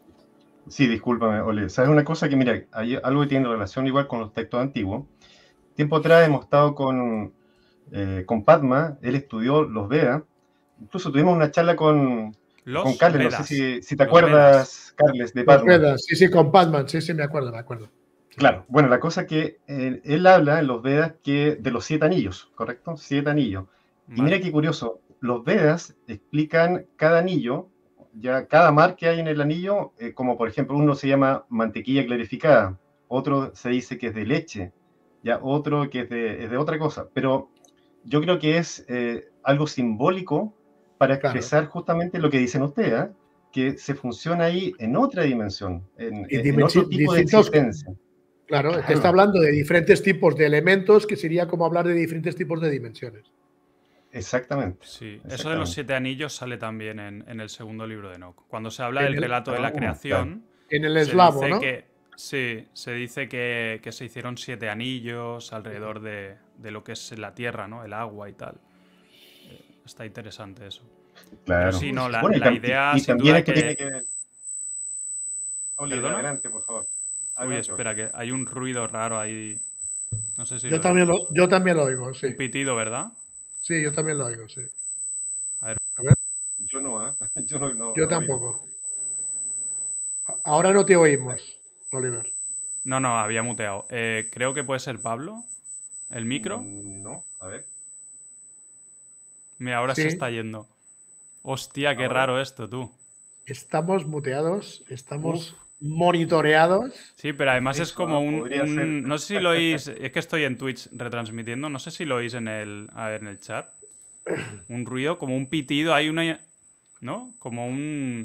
Speaker 1: Sí, discúlpame, Oliver. ¿Sabes una cosa? Que mira, hay algo que tiene relación igual con los textos antiguos. Tiempo atrás hemos estado con, eh, con Padma, él estudió los Vedas, incluso tuvimos una charla con, con Carles, Vedas. No sé si, si te
Speaker 2: los
Speaker 1: acuerdas,
Speaker 2: Vedas.
Speaker 1: Carles, de Padma.
Speaker 3: Los Vedas, sí, sí, con Padma, sí, sí, me acuerdo, me acuerdo.
Speaker 1: Claro, bueno, la cosa es que eh, él habla en los Vedas que de los siete anillos, ¿correcto? Siete anillos. Vale. Y mira qué curioso, los Vedas explican cada anillo, ya cada mar que hay en el anillo, eh, como por ejemplo uno se llama mantequilla clarificada, otro se dice que es de leche, ya otro que es de, es de otra cosa, pero yo creo que es eh, algo simbólico para expresar claro. justamente lo que dicen ustedes, ¿eh? Que se funciona ahí en otra dimensión, en, en otro tipo de existencia.
Speaker 3: Claro, claro, te está hablando de diferentes tipos de elementos, que sería como hablar de diferentes tipos de dimensiones.
Speaker 1: Exactamente.
Speaker 2: Sí,
Speaker 1: exactamente.
Speaker 2: Eso de los siete anillos sale también en, en el segundo libro de Enoch. Cuando se habla en del el, relato de la creación,
Speaker 3: claro. En el eslavo, ¿no?
Speaker 2: Que, sí, se dice que, que se hicieron siete anillos alrededor de, de lo que es la tierra, ¿no? El agua y tal. Eh, está interesante eso.
Speaker 1: Claro.
Speaker 2: Pero sí, no, la,
Speaker 1: bueno,
Speaker 2: la
Speaker 1: y,
Speaker 2: idea
Speaker 1: y, y
Speaker 2: sin
Speaker 1: también
Speaker 2: duda
Speaker 1: esto
Speaker 2: que...
Speaker 1: tiene que ver... Oliver, adelante, por favor.
Speaker 2: Uy, espera, que hay un ruido raro ahí. No sé si
Speaker 3: yo,
Speaker 2: lo
Speaker 3: también lo, yo también lo oigo, sí.
Speaker 2: Un pitido, ¿verdad?
Speaker 3: Sí, yo también lo oigo, sí.
Speaker 2: A ver.
Speaker 3: A ver.
Speaker 1: Yo no, ¿eh? Yo, no, no,
Speaker 3: yo
Speaker 1: no
Speaker 3: tampoco.
Speaker 1: Oigo.
Speaker 3: Ahora no te oímos, Oliver.
Speaker 2: No, no, había muteado. Eh, creo que puede ser Pablo. ¿El micro?
Speaker 1: No, a ver.
Speaker 2: Mira, ahora
Speaker 3: sí.
Speaker 2: se está yendo. Hostia, qué
Speaker 1: ahora.
Speaker 2: raro esto, tú.
Speaker 3: Estamos muteados, estamos Uf. monitoreados.
Speaker 2: Sí, pero además Eso, es como un, un
Speaker 1: ser.
Speaker 2: no sé si lo oís, es que estoy en Twitch retransmitiendo, no sé si lo oís en el, a ver, en el chat. Un ruido, como un pitido, hay una, ¿no? Como un...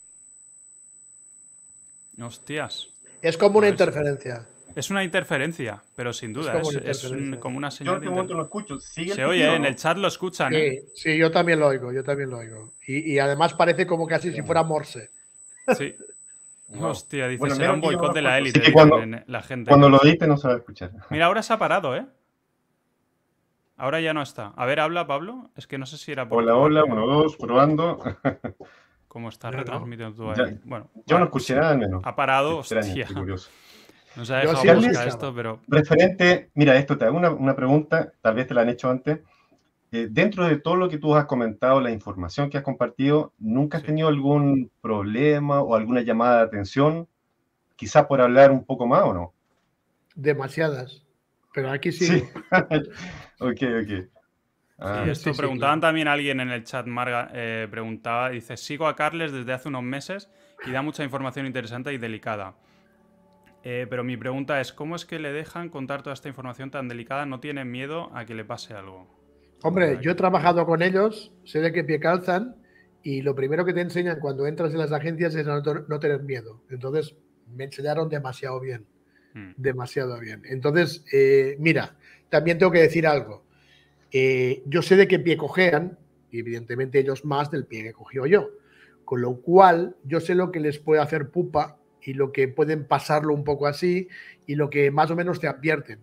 Speaker 2: Hostias.
Speaker 3: Es como una interferencia.
Speaker 2: Es una interferencia, pero sin duda, es, es, es un, como una señal.
Speaker 1: Yo en este momento lo escucho. ¿Sigue
Speaker 2: Se oye, ¿eh? En el chat lo escuchan,
Speaker 3: sí,
Speaker 2: ¿eh?
Speaker 3: Sí, yo también lo oigo, yo también lo oigo. Y, y además parece como casi sí. si fuera Morse.
Speaker 2: Sí.
Speaker 1: Wow.
Speaker 2: Hostia, dice,
Speaker 1: bueno,
Speaker 2: será un boicot de la élite.
Speaker 1: Sí, cuando,
Speaker 2: la gente.
Speaker 1: Cuando lo edite no se va a escuchar.
Speaker 2: Mira, ahora se ha parado, ¿eh? Ahora ya no está. A ver, habla, Pablo. Es que no sé si era por...
Speaker 1: Hola, hola, uno, dos, probando.
Speaker 2: ¿Cómo estás no, retransmitiendo tú ahí?
Speaker 1: Ya,
Speaker 2: bueno,
Speaker 1: yo
Speaker 2: vale,
Speaker 1: no escuché nada al menos.
Speaker 2: Ha parado,
Speaker 1: extraño,
Speaker 2: hostia.
Speaker 1: curioso.
Speaker 2: Nos ha dejado
Speaker 3: sí
Speaker 2: buscar esto, pero...
Speaker 1: Referente, mira, esto te hago una, una pregunta, tal vez te la han hecho antes. Eh, dentro de todo lo que tú has comentado, la información que has compartido, ¿nunca has sí. tenido algún problema o alguna llamada de atención? Quizás por hablar un poco más, ¿o no?
Speaker 3: Demasiadas. Pero aquí sigo.
Speaker 1: Sí. ok, ok.
Speaker 2: Ah, sí, esto sí, preguntaban sí, claro. también a alguien en el chat, Marga, eh, preguntaba, dice, sigo a Carles desde hace unos meses y da mucha información interesante y delicada. Eh, pero mi pregunta es, ¿cómo es que le dejan contar toda esta información tan delicada? ¿No tienen miedo a que le pase algo?
Speaker 3: Hombre, yo he trabajado con ellos, sé de qué pie calzan y lo primero que te enseñan cuando entras en las agencias es no, no tener miedo. Entonces, me enseñaron demasiado bien, hmm. demasiado bien. Entonces, eh, mira, también tengo que decir algo. Eh, yo sé de qué pie cojean y evidentemente ellos más del pie que cogió yo. Con lo cual, yo sé lo que les puede hacer pupa y lo que pueden pasarlo un poco así y lo que más o menos te advierten.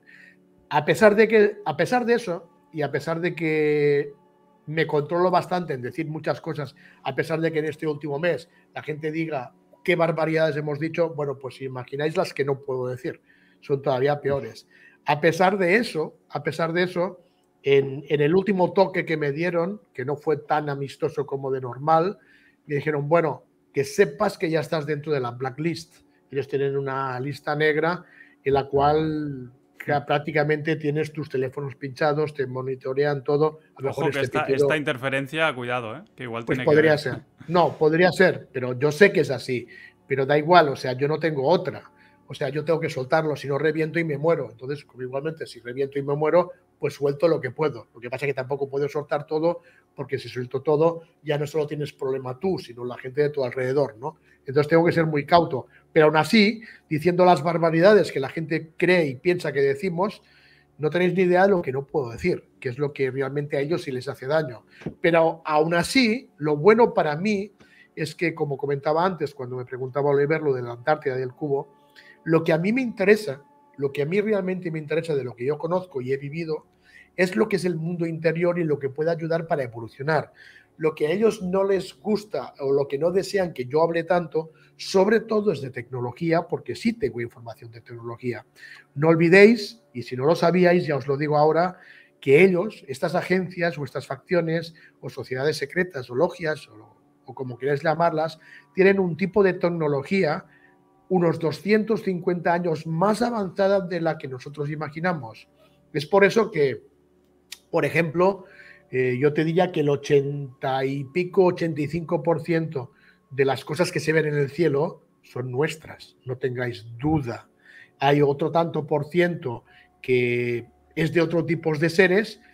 Speaker 3: A pesar de que, a pesar de eso y a pesar de que me controlo bastante en decir muchas cosas, a pesar de que en este último mes la gente diga qué barbaridades hemos dicho, bueno, pues si imagináis las que no puedo decir, son todavía peores. A pesar de eso, a pesar de eso, en, en el último toque que me dieron, que no fue tan amistoso como de normal, me dijeron, bueno, que sepas que ya estás dentro de la blacklist. Ellos tienen una lista negra en la cual que prácticamente tienes tus teléfonos pinchados, te monitorean todo. A lo
Speaker 2: Ojo
Speaker 3: mejor
Speaker 2: que
Speaker 3: este
Speaker 2: esta,
Speaker 3: pitido,
Speaker 2: esta interferencia, cuidado, ¿eh? Que igual
Speaker 3: pues
Speaker 2: tiene
Speaker 3: podría
Speaker 2: que ver.
Speaker 3: ser. No, podría ser, pero yo sé que es así. Pero da igual, o sea, yo no tengo otra. O sea, yo tengo que soltarlo, si no reviento y me muero. Entonces, igualmente, si reviento y me muero, pues suelto lo que puedo. Lo que pasa es que tampoco puedo soltar todo, porque si suelto todo, ya no solo tienes problema tú, sino la gente de tu alrededor, ¿no? Entonces tengo que ser muy cauto. Pero aún así, diciendo las barbaridades que la gente cree y piensa que decimos, no tenéis ni idea de lo que no puedo decir, que es lo que realmente a ellos sí les hace daño. Pero aún así, lo bueno para mí es que, como comentaba antes, cuando me preguntaba Oliver lo de la Antártida y del cubo, lo que a mí me interesa, lo que a mí realmente me interesa de lo que yo conozco y he vivido, es lo que es el mundo interior y lo que puede ayudar para evolucionar. Lo que a ellos no les gusta o lo que no desean que yo hable tanto, sobre todo es de tecnología, porque sí tengo información de tecnología. No olvidéis, y si no lo sabíais, ya os lo digo ahora, que ellos, estas agencias o estas facciones o sociedades secretas o logias o, o como queráis llamarlas, tienen un tipo de tecnología unos doscientos cincuenta años más avanzada de la que nosotros imaginamos. Es por eso que, por ejemplo, eh, yo te diría que el ochenta y pico, ochenta y cinco por ciento de las cosas que se ven en el cielo son nuestras, no tengáis duda. Hay otro tanto por ciento que es de otro tipo de seres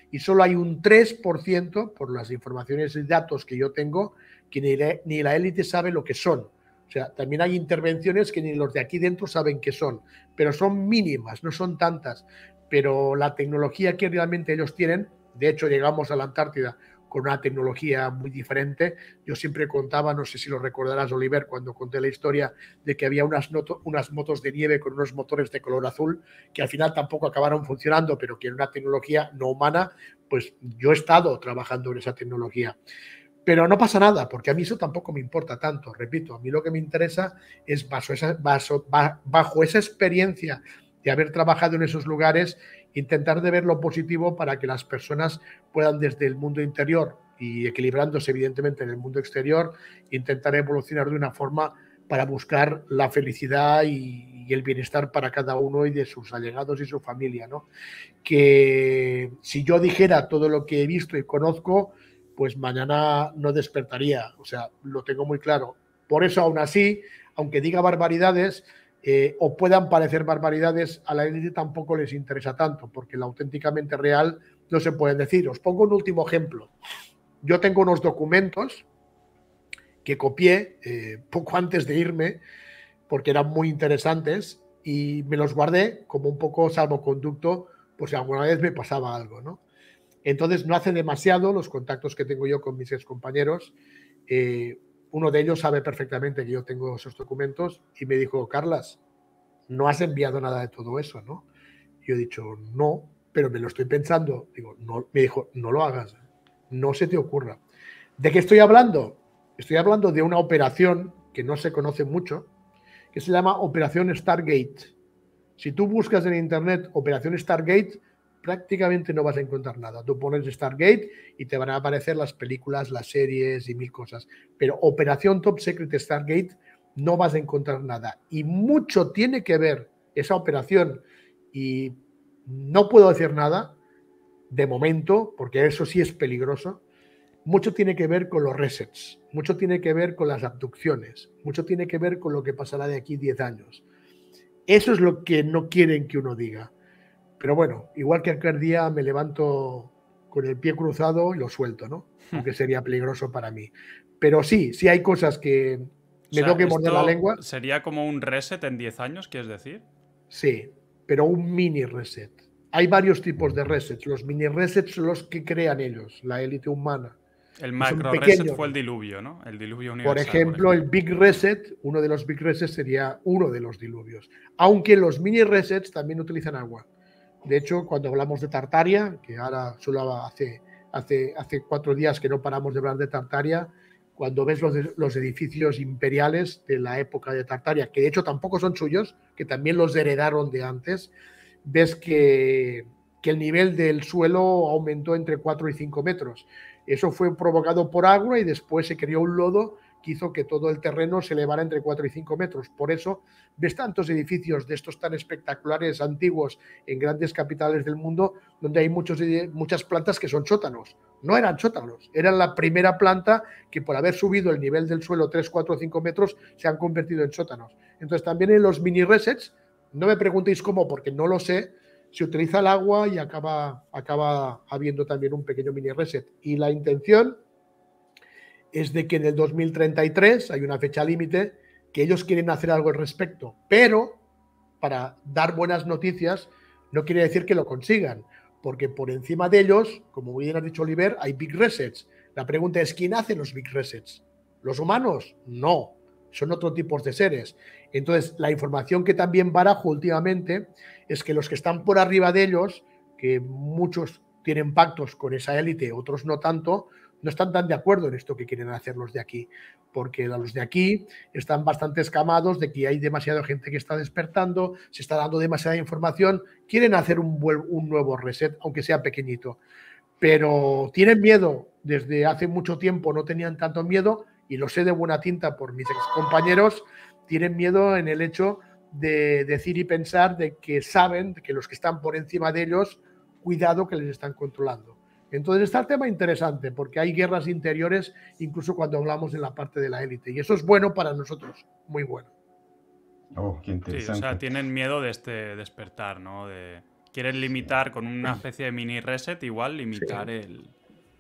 Speaker 3: y solo hay un tres por ciento, por las informaciones y datos que yo tengo, que ni la, ni la élite sabe lo que son. O sea, también hay intervenciones que ni los de aquí dentro saben qué son, pero son mínimas, no son tantas. Pero la tecnología que realmente ellos tienen, de hecho llegamos a la Antártida con una tecnología muy diferente. Yo siempre contaba, no sé si lo recordarás, Oliver, cuando conté la historia de que había unas, noto, unas motos de nieve con unos motores de color azul que al final tampoco acabaron funcionando, pero que era una tecnología no humana. Pues yo he estado trabajando en esa tecnología. Pero no pasa nada, porque a mí eso tampoco me importa tanto. Repito, a mí lo que me interesa es bajo esa, bajo, bajo esa experiencia de haber trabajado en esos lugares, intentar de ver lo positivo para que las personas puedan desde el mundo interior y equilibrándose evidentemente en el mundo exterior, intentar evolucionar de una forma para buscar la felicidad y, y el bienestar para cada uno y de sus allegados y su familia, ¿no? Que si yo dijera todo lo que he visto y conozco, pues mañana no despertaría, o sea, lo tengo muy claro. Por eso, aún así, aunque diga barbaridades eh, o puedan parecer barbaridades, a la élite tampoco les interesa tanto, porque la auténticamente real no se puede decir. Os pongo un último ejemplo. Yo tengo unos documentos que copié eh, poco antes de irme, porque eran muy interesantes, y me los guardé como un poco salvoconducto, por si alguna vez me pasaba algo, ¿no? Entonces, no hace demasiado, los contactos que tengo yo con mis excompañeros, eh, uno de ellos sabe perfectamente que yo tengo esos documentos y me dijo, Carlas, no has enviado nada de todo eso, ¿no? Yo he dicho, no, pero me lo estoy pensando. Digo, no, me dijo, no lo hagas, no se te ocurra. ¿De qué estoy hablando? Estoy hablando de una operación que no se conoce mucho, que se llama Operación Stargate. Si tú buscas en internet Operación Stargate, prácticamente no vas a encontrar nada. Tú pones Stargate y te van a aparecer las películas, las series y mil cosas. Pero Operación Top Secret Stargate no vas a encontrar nada. Y mucho tiene que ver esa operación, y no puedo decir nada de momento, porque eso sí es peligroso. Mucho tiene que ver con los resets, mucho tiene que ver con las abducciones, mucho tiene que ver con lo que pasará de aquí diez años. Eso es lo que no quieren que uno diga. Pero bueno, igual que aquel día me levanto con el pie cruzado y lo suelto, ¿no? Aunque sería peligroso para mí. Pero sí, sí hay cosas que me
Speaker 2: o sea,
Speaker 3: tengo que morder la lengua.
Speaker 2: ¿Sería como un reset en diez años, quieres decir?
Speaker 3: Sí, pero un mini reset. Hay varios tipos de resets. Los mini resets son los que crean ellos, la élite humana.
Speaker 2: El macro reset fue el diluvio, ¿no? El diluvio universal.
Speaker 3: Por ejemplo, por ejemplo, el Big Reset, uno de los Big Resets sería uno de los diluvios. Aunque los mini resets también utilizan agua. De hecho, cuando hablamos de Tartaria, que ahora solo hace, hace, hace cuatro días que no paramos de hablar de Tartaria, cuando ves los, los edificios imperiales de la época de Tartaria, que de hecho tampoco son suyos, que también los heredaron de antes, ves que, que el nivel del suelo aumentó entre cuatro y cinco metros. Eso fue provocado por agua y después se creó un lodo que hizo que todo el terreno se elevara entre cuatro y cinco metros. Por eso ves tantos edificios de estos tan espectaculares, antiguos, en grandes capitales del mundo, donde hay muchos, muchas plantas que son sótanos. No eran sótanos, eran la primera planta que por haber subido el nivel del suelo tres, cuatro, cinco metros se han convertido en sótanos. Entonces también en los mini resets, no me preguntéis cómo porque no lo sé, se utiliza el agua y acaba, acaba habiendo también un pequeño mini reset. Y la intención es de que en el dos mil treinta y tres, hay una fecha límite, que ellos quieren hacer algo al respecto, pero para dar buenas noticias no quiere decir que lo consigan, porque por encima de ellos, como bien ha dicho Oliver, hay big resets. La pregunta es, ¿quién hace los big resets? ¿Los humanos? No, son otro tipo de seres. Entonces, la información que también barajo últimamente es que los que están por arriba de ellos, que muchos tienen pactos con esa élite, otros no tanto, no están tan de acuerdo en esto que quieren hacer los de aquí, porque los de aquí están bastante escamados de que hay demasiada gente que está despertando, se está dando demasiada información, quieren hacer un, un nuevo reset, aunque sea pequeñito, pero tienen miedo. Desde hace mucho tiempo no tenían tanto miedo, y lo sé de buena tinta por mis excompañeros, tienen miedo en el hecho de decir y pensar de que saben que los que están por encima de ellos, cuidado que les están controlando. Entonces está el tema interesante, porque hay guerras interiores incluso cuando hablamos de la parte de la élite, y eso es bueno para nosotros, muy bueno.
Speaker 1: Oh, qué interesante.
Speaker 2: Sí, o sea, tienen miedo de este despertar, ¿no? De quieren limitar con una especie de mini reset, igual limitar sí. el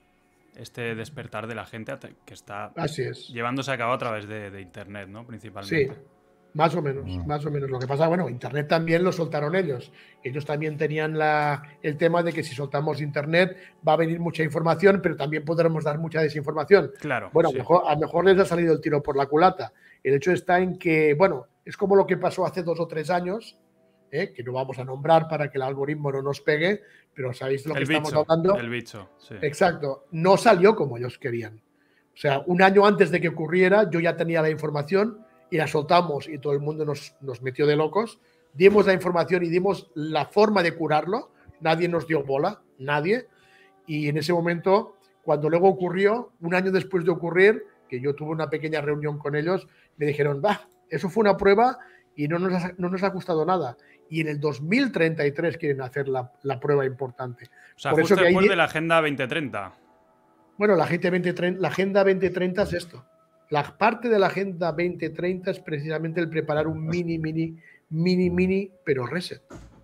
Speaker 2: este despertar de la gente que está
Speaker 3: Así es.
Speaker 2: llevándose a cabo a través de, de internet, ¿no? Principalmente.
Speaker 3: Sí, más o menos, mm. más o menos. Lo que pasa, bueno, internet también lo soltaron ellos. Ellos también tenían la, el tema de que si soltamos internet va a venir mucha información, pero también podremos dar mucha desinformación.
Speaker 2: Claro.
Speaker 3: Bueno,
Speaker 2: sí.
Speaker 3: a, lo mejor, a lo mejor les ha salido el tiro por la culata. El hecho está en que, bueno, es como lo que pasó hace dos o tres años, ¿eh? Que no vamos a nombrar para que el algoritmo no nos pegue, pero sabéis de lo que
Speaker 2: el
Speaker 3: estamos
Speaker 2: bicho,
Speaker 3: hablando.
Speaker 2: El bicho, sí.
Speaker 3: Exacto. No salió como ellos querían. O sea, un año antes de que ocurriera, yo ya tenía la información y la soltamos y todo el mundo nos, nos metió de locos. Dimos la información y dimos la forma de curarlo. Nadie nos dio bola, nadie. Y en ese momento, cuando luego ocurrió, un año después de ocurrir, que yo tuve una pequeña reunión con ellos, me dijeron, va, eso fue una prueba y no nos ha, no nos ha gustado nada. Y en el dos mil treinta y tres quieren hacer la, la prueba importante.
Speaker 2: O sea,
Speaker 3: Por
Speaker 2: justo
Speaker 3: eso que
Speaker 2: después
Speaker 3: hay...
Speaker 2: de la Agenda veinte treinta.
Speaker 3: Bueno, la, la Agenda veinte treinta es esto. La parte de la Agenda veinte treinta es precisamente el preparar un mini, mini, mini, mini, pero reset.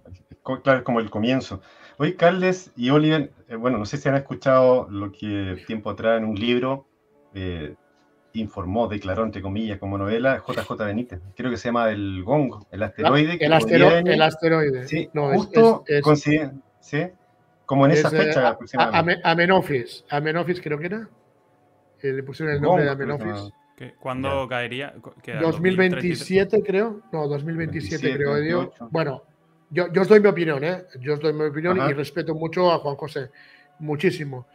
Speaker 1: Claro, como el comienzo. Hoy Carles y Oliver, eh, bueno, no sé si han escuchado lo que tiempo atrás en un libro eh, informó, declaró, entre comillas, como novela, J J Benítez. Creo que se llama El Gongo, el asteroide.
Speaker 3: El, astero, el asteroide.
Speaker 1: Sí,
Speaker 3: no,
Speaker 1: justo
Speaker 3: es, es,
Speaker 1: coincide, ¿sí? Como en
Speaker 3: es,
Speaker 1: esa fecha
Speaker 3: eh,
Speaker 1: aproximadamente.
Speaker 3: Amenofis, Amenofis creo que era. Eh, le pusieron el nombre Gongo, de Amenofis.
Speaker 2: ¿Cuándo yeah. caería?
Speaker 3: dos mil veintisiete creo. No, dos mil veintisiete creo. Digo. Bueno, yo, yo os doy mi opinión, ¿eh? Yo os doy mi opinión Ajá. y respeto mucho a Juan José. Muchísimo.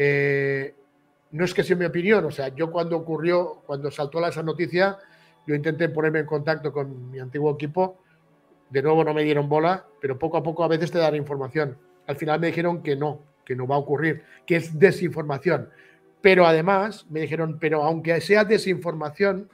Speaker 3: Eh, no es que sea mi opinión, o sea, yo cuando ocurrió, cuando saltó esa noticia, yo intenté ponerme en contacto con mi antiguo equipo. De nuevo no me dieron bola, pero poco a poco a veces te dan información. Al final me dijeron que no, que no va a ocurrir, que es desinformación. Pero además me dijeron, pero aunque sea desinformación,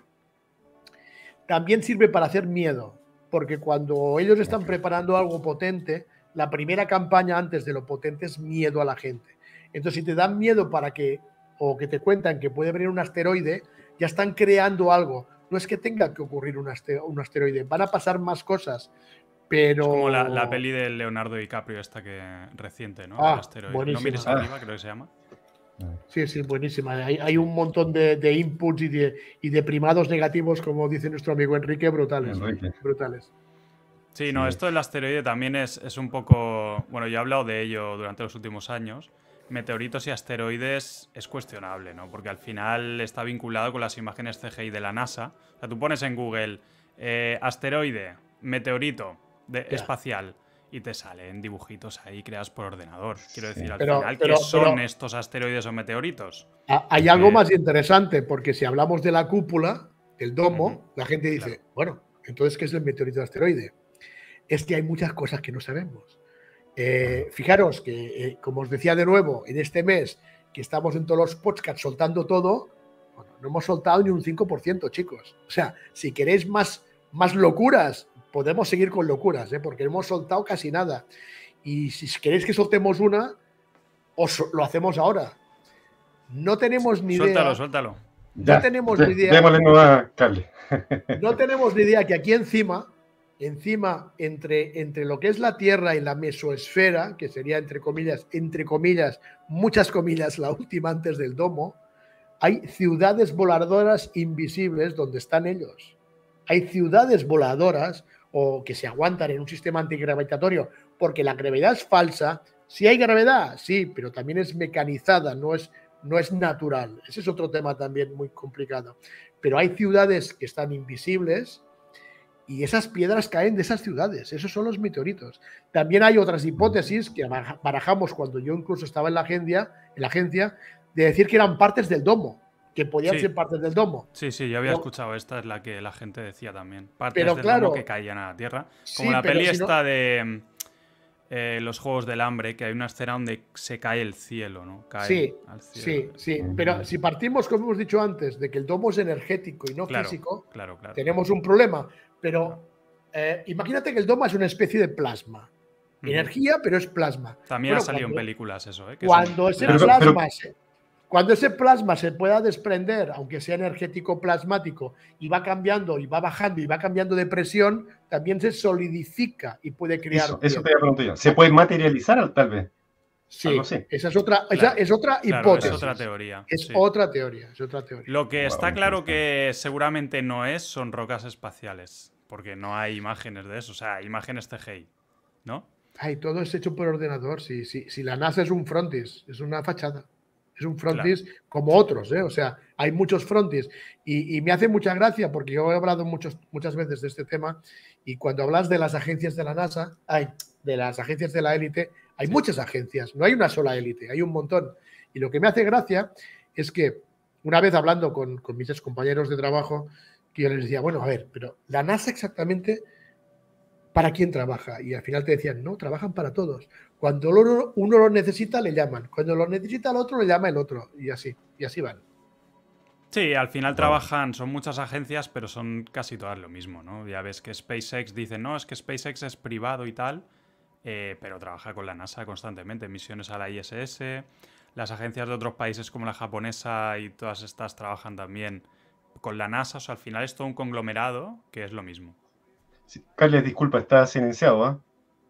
Speaker 3: también sirve para hacer miedo, porque cuando ellos están preparando algo potente, la primera campaña antes de lo potente es miedo a la gente. Entonces, si te dan miedo para que, o que te cuentan que puede venir un asteroide, ya están creando algo. No es que tenga que ocurrir un, aster un asteroide, van a pasar más cosas. Pero...
Speaker 2: Es como la, la peli de Leonardo DiCaprio, esta que reciente, ¿no?
Speaker 3: Ah,
Speaker 2: El asteroide. No mires arriba, creo que se llama.
Speaker 3: Sí, sí, buenísima. Hay, hay un montón de, de inputs y de, y de primados negativos, como dice nuestro amigo Enrique, brutales. Enrique. brutales.
Speaker 2: Sí, no, esto del asteroide también es, es un poco... Bueno, yo he hablado de ello durante los últimos años. Meteoritos y asteroides es cuestionable, ¿no? Porque al final está vinculado con las imágenes C G I de la NASA. O sea, tú pones en Google eh, asteroide, meteorito de, yeah. espacial y te salen dibujitos ahí creados por ordenador. Quiero decir, al
Speaker 3: pero,
Speaker 2: final,
Speaker 3: pero,
Speaker 2: ¿qué son
Speaker 3: pero,
Speaker 2: estos asteroides o meteoritos?
Speaker 3: Hay algo eh, más interesante, porque si hablamos de la cúpula, el domo, uh-huh. la gente dice, claro. bueno, entonces, ¿qué es el meteorito de asteroide? Es que hay muchas cosas que no sabemos. Eh, fijaros que, eh, como os decía de nuevo, en este mes que estamos en todos los podcasts soltando todo, bueno, no hemos soltado ni un cinco por ciento, chicos. O sea, si queréis más, más locuras, podemos seguir con locuras, ¿eh? Porque hemos soltado casi nada. Y si queréis que soltemos una, os lo hacemos ahora. No tenemos ni
Speaker 2: suéltalo,
Speaker 3: idea.
Speaker 2: Suéltalo, suéltalo.
Speaker 3: No
Speaker 1: ya,
Speaker 3: tenemos
Speaker 1: ya,
Speaker 3: ni idea.
Speaker 1: Démosle nueva, Carly.
Speaker 3: No tenemos ni idea que aquí encima, encima, entre, entre lo que es la Tierra y la mesosfera, que sería entre comillas, entre comillas, muchas comillas, la última antes del domo, hay ciudades voladoras invisibles donde están ellos. Hay ciudades voladoras o que se aguantan en un sistema antigravitatorio, porque la gravedad es falsa. Sí hay gravedad, sí, pero también es mecanizada, no es, no es natural. Ese es otro tema también muy complicado. Pero hay ciudades que están invisibles y esas piedras caen de esas ciudades. Esos son los meteoritos. También hay otras hipótesis que barajamos cuando yo incluso estaba en la agencia, en la agencia de decir que eran partes del domo, que podían sí. ser partes del domo.
Speaker 2: Sí, sí, yo había pero, escuchado. Esta es la que la gente decía también. Partes
Speaker 3: pero,
Speaker 2: del
Speaker 3: claro,
Speaker 2: domo que caían a la Tierra. Como
Speaker 3: sí,
Speaker 2: la peli
Speaker 3: si
Speaker 2: esta
Speaker 3: no...
Speaker 2: de eh, los Juegos del Hambre, que hay una escena donde se cae el cielo, ¿no? Cae
Speaker 3: sí,
Speaker 2: al cielo.
Speaker 3: sí, sí. Pero si partimos, como hemos dicho antes, de que el domo es energético y no
Speaker 2: claro,
Speaker 3: físico,
Speaker 2: claro, claro,
Speaker 3: tenemos un problema. Pero eh, imagínate que el domo es una especie de plasma. Uh-huh. Energía, pero es plasma.
Speaker 2: También
Speaker 3: bueno,
Speaker 2: ha salido
Speaker 3: cuando,
Speaker 2: en películas eso, ¿eh? Que
Speaker 3: cuando ese
Speaker 1: pero,
Speaker 3: plasma...
Speaker 1: pero...
Speaker 3: Se, Cuando ese plasma se pueda desprender, aunque sea energético plasmático, y va cambiando, y va bajando, y va cambiando de presión, también se solidifica y puede crear.
Speaker 1: Eso, eso te voy a preguntar yo. ¿Se puede materializar tal vez?
Speaker 3: Sí,
Speaker 1: algo así.
Speaker 3: esa es otra,
Speaker 2: Claro,
Speaker 3: esa es otra
Speaker 2: claro,
Speaker 3: hipótesis.
Speaker 2: es otra teoría.
Speaker 3: Es
Speaker 2: sí.
Speaker 3: otra teoría, es otra teoría.
Speaker 2: Lo que
Speaker 1: Wow,
Speaker 2: está claro
Speaker 1: interesante.
Speaker 2: que seguramente no es son rocas espaciales, porque no hay imágenes de eso, o sea, imágenes C G I, ¿no?
Speaker 3: Ay, todo es hecho por ordenador. Si, si, si la NASA es un frontis, es una fachada. Es un frontis
Speaker 2: Claro.
Speaker 3: como otros, ¿eh? O sea, hay muchos frontis. Y, y me hace mucha gracia porque yo he hablado muchos, muchas veces de este tema y cuando hablas de las agencias de la NASA, hay de las agencias de la élite, hay
Speaker 2: Sí.
Speaker 3: muchas agencias, no hay una sola élite, hay un montón. Y lo que me hace gracia es que una vez hablando con, con mis compañeros de trabajo, que yo les decía, bueno, a ver, pero la NASA exactamente, ¿para quién trabaja? Y al final te decían, no, trabajan para todos. Cuando uno, uno lo necesita, le llaman. Cuando lo necesita el otro, le llama el otro. Y así, y así van.
Speaker 2: Sí, al final
Speaker 1: Wow.
Speaker 2: trabajan, son muchas agencias, pero son casi todas lo mismo, ¿no? Ya ves que SpaceX dice, no, es que SpaceX es privado y tal, eh, pero trabaja con la NASA constantemente, misiones a la I S S, las agencias de otros países como la japonesa y todas estas trabajan también con la NASA, o sea, al final es todo un conglomerado que es lo mismo.
Speaker 1: Sí, Carles, disculpa, está silenciado, ¿ah?